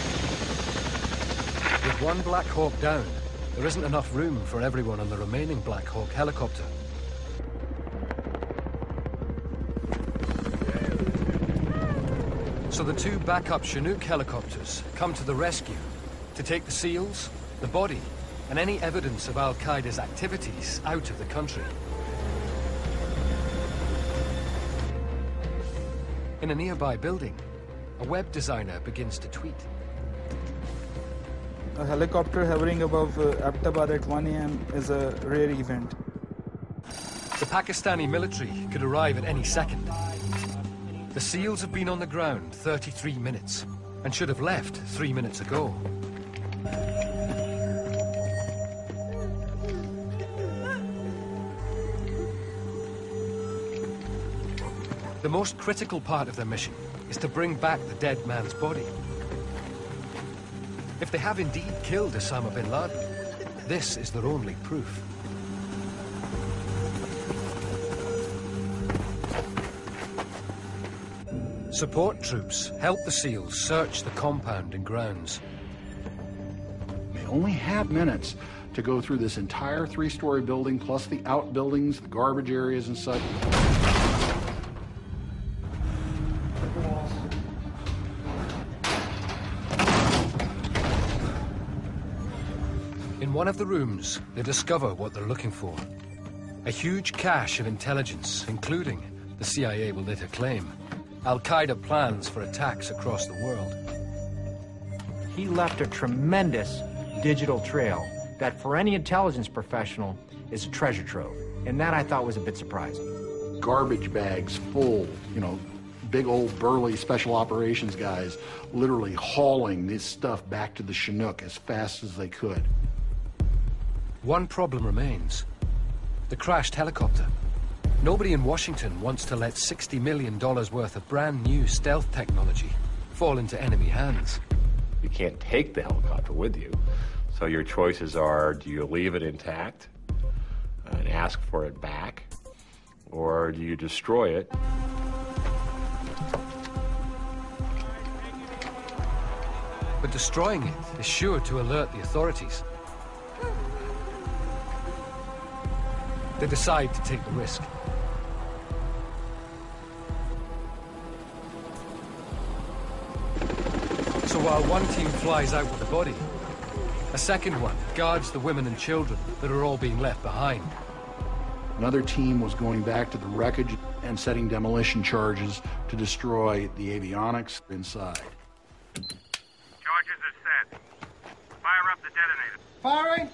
With one Black Hawk down, there isn't enough room for everyone on the remaining Black Hawk helicopter. So the two backup Chinook helicopters come to the rescue to take the SEALs, the body, and any evidence of Al-Qaeda's activities out of the country. In a nearby building, a web designer begins to tweet. A helicopter hovering above Abbottabad at 1 a.m. is a rare event. The Pakistani military could arrive at any second. The SEALs have been on the ground 33 minutes and should have left 3 minutes ago. The most critical part of their mission is to bring back the dead man's body. If they have indeed killed Osama Bin Laden, this is their only proof. Support troops help the SEALs search the compound and grounds. They only had minutes to go through this entire three-story building, plus the outbuildings, the garbage areas and such. In one of the rooms, they discover what they're looking for. A huge cache of intelligence, including, the CIA will later claim, Al-Qaeda plans for attacks across the world. He left a tremendous digital trail that, for any intelligence professional, is a treasure trove. And that I thought was a bit surprising. Garbage bags full, you know, big old burly special operations guys literally hauling this stuff back to the Chinook as fast as they could. One problem remains: the crashed helicopter. Nobody in Washington wants to let $60 million worth of brand new stealth technology fall into enemy hands. You can't take the helicopter with you. So your choices are, do you leave it intact and ask for it back, or do you destroy it? But destroying it is sure to alert the authorities. They decide to take the risk. So while one team flies out with the body, a second one guards the women and children that are all being left behind. Another team was going back to the wreckage and setting demolition charges to destroy the avionics inside. Charges are set. Fire up the detonator. Firing!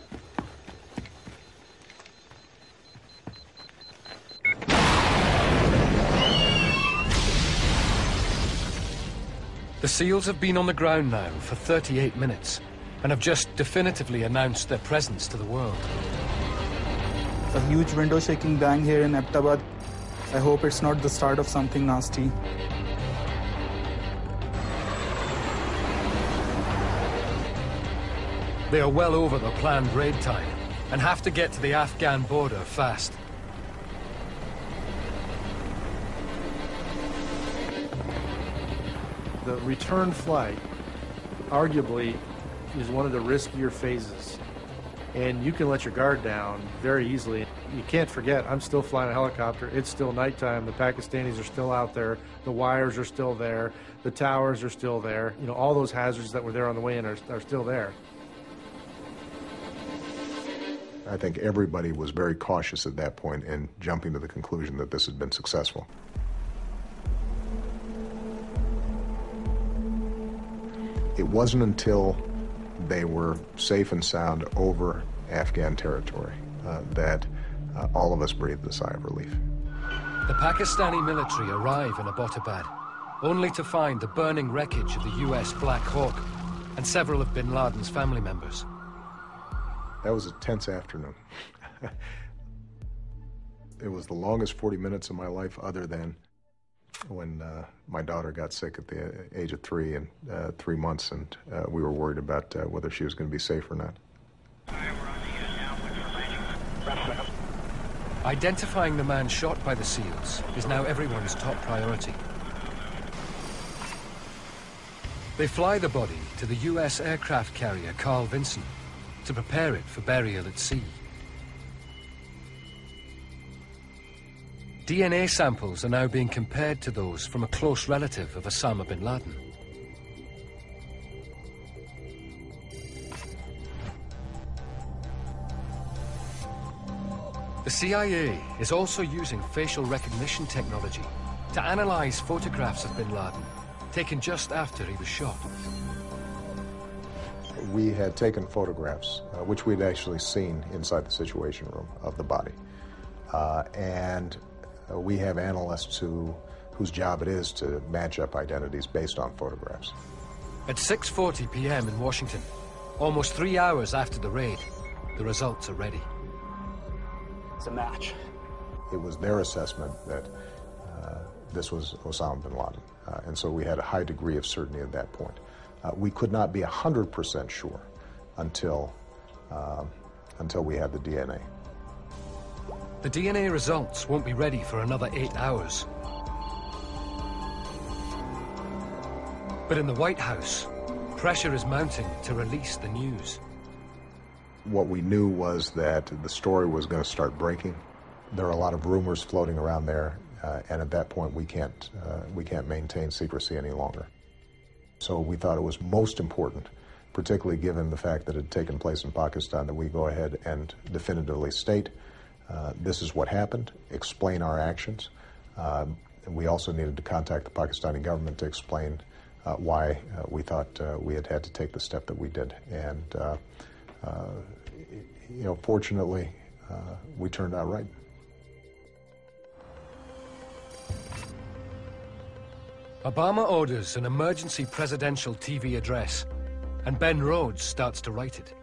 The SEALs have been on the ground now for 38 minutes and have just definitively announced their presence to the world. A huge window-shaking bang here in Abbottabad. I hope it's not the start of something nasty. They are well over their planned raid time and have to get to the Afghan border fast. The return flight, arguably, is one of the riskier phases. And you can let your guard down very easily. You can't forget, I'm still flying a helicopter. It's still nighttime. The Pakistanis are still out there. The wires are still there. The towers are still there. You know, all those hazards that were there on the way in are still there. I think everybody was very cautious at that point in jumping to the conclusion that this had been successful. It wasn't until they were safe and sound over Afghan territory that all of us breathed a sigh of relief. The Pakistani military arrive in Abbottabad, only to find the burning wreckage of the US Black Hawk and several of Bin Laden's family members. That was a tense afternoon. It was the longest 40 minutes of my life, other than when my daughter got sick at the age of 3 and 3 months, and we were worried about whether she was going to be safe or not. Identifying the man shot by the SEALs is now everyone's top priority. They fly the body to the US aircraft carrier Carl Vinson to prepare it for burial at sea. DNA samples are now being compared to those from a close relative of Osama Bin Laden. The CIA is also using facial recognition technology to analyze photographs of Bin Laden taken just after he was shot. We had taken photographs, which we'd actually seen inside the Situation Room of the body. And we have analysts whose job it is to match up identities based on photographs. At 6:40 p.m. in Washington, almost 3 hours after the raid, the results are ready. It's a match. It was their assessment that this was Osama bin Laden. And so we had a high degree of certainty at that point. We could not be 100% sure until we had the DNA. The DNA results won't be ready for another 8 hours. But in the White House, pressure is mounting to release the news. What we knew was that the story was going to start breaking. There are a lot of rumors floating around there, and at that point we can't maintain secrecy any longer. So we thought it was most important, particularly given the fact that it had taken place in Pakistan, that we go ahead and definitively state this is what happened, explain our actions. And we also needed to contact the Pakistani government to explain why we thought we had to take the step that we did. And fortunately, we turned out right. Obama orders an emergency presidential TV address, and Ben Rhodes starts to write it.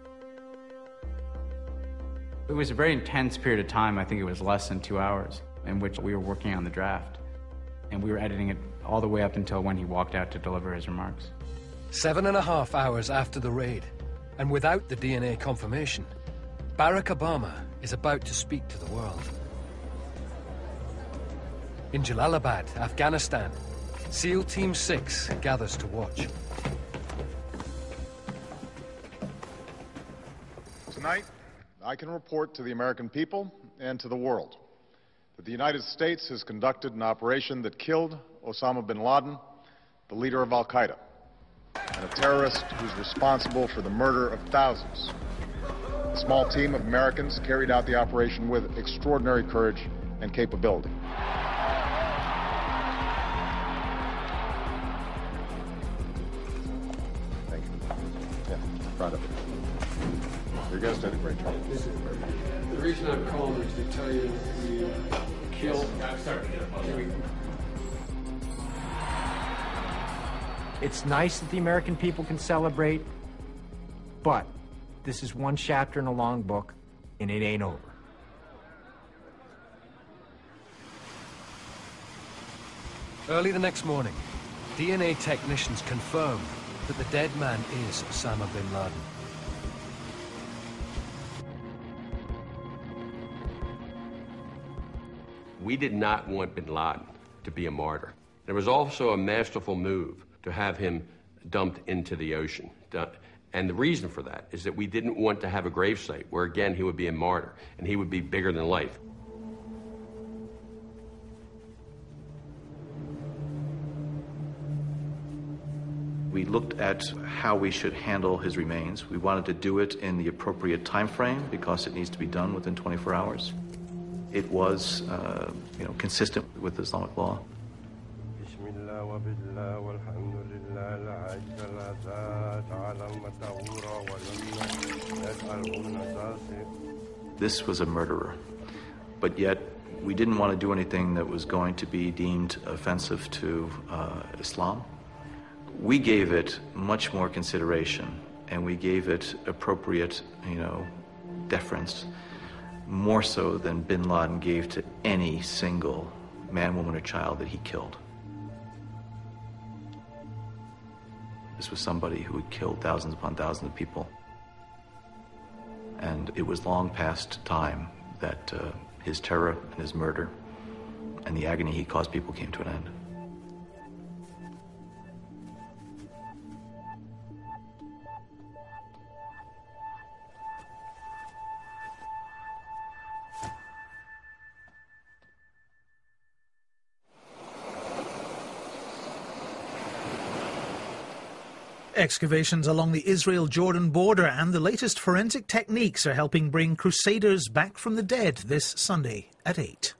It was a very intense period of time. I think it was less than 2 hours in which we were working on the draft. And we were editing it all the way up until when he walked out to deliver his remarks. 7.5 hours after the raid, and without the DNA confirmation, Barack Obama is about to speak to the world. In Jalalabad, Afghanistan, SEAL Team 6 gathers to watch. Tonight, I can report to the American people and to the world that the United States has conducted an operation that killed Osama bin Laden, the leader of Al-Qaeda, and a terrorist who's responsible for the murder of thousands. A small team of Americans carried out the operation with extraordinary courage and capability. Thank you. Yeah, proud of it. Your guys did a great job. The reason I'm calling is to tell you we killed... It's nice that the American people can celebrate, but this is one chapter in a long book, and it ain't over. Early the next morning, DNA technicians confirm that the dead man is Osama bin Laden. We did not want bin Laden to be a martyr. There was also a masterful move to have him dumped into the ocean. And the reason for that is that we didn't want to have a gravesite where, again, he would be a martyr and he would be bigger than life. We looked at how we should handle his remains. We wanted to do it in the appropriate time frame because it needs to be done within 24 hours. It was, consistent with Islamic law. This was a murderer, but yet we didn't want to do anything that was going to be deemed offensive to Islam. We gave it much more consideration, and we gave it appropriate, deference, more so than bin Laden gave to any single man, woman, or child that he killed. This was somebody who had killed thousands upon thousands of people. And it was long past time that his terror and his murder and the agony he caused people came to an end. Excavations along the Israel-Jordan border and the latest forensic techniques are helping bring crusaders back from the dead this Sunday at 8.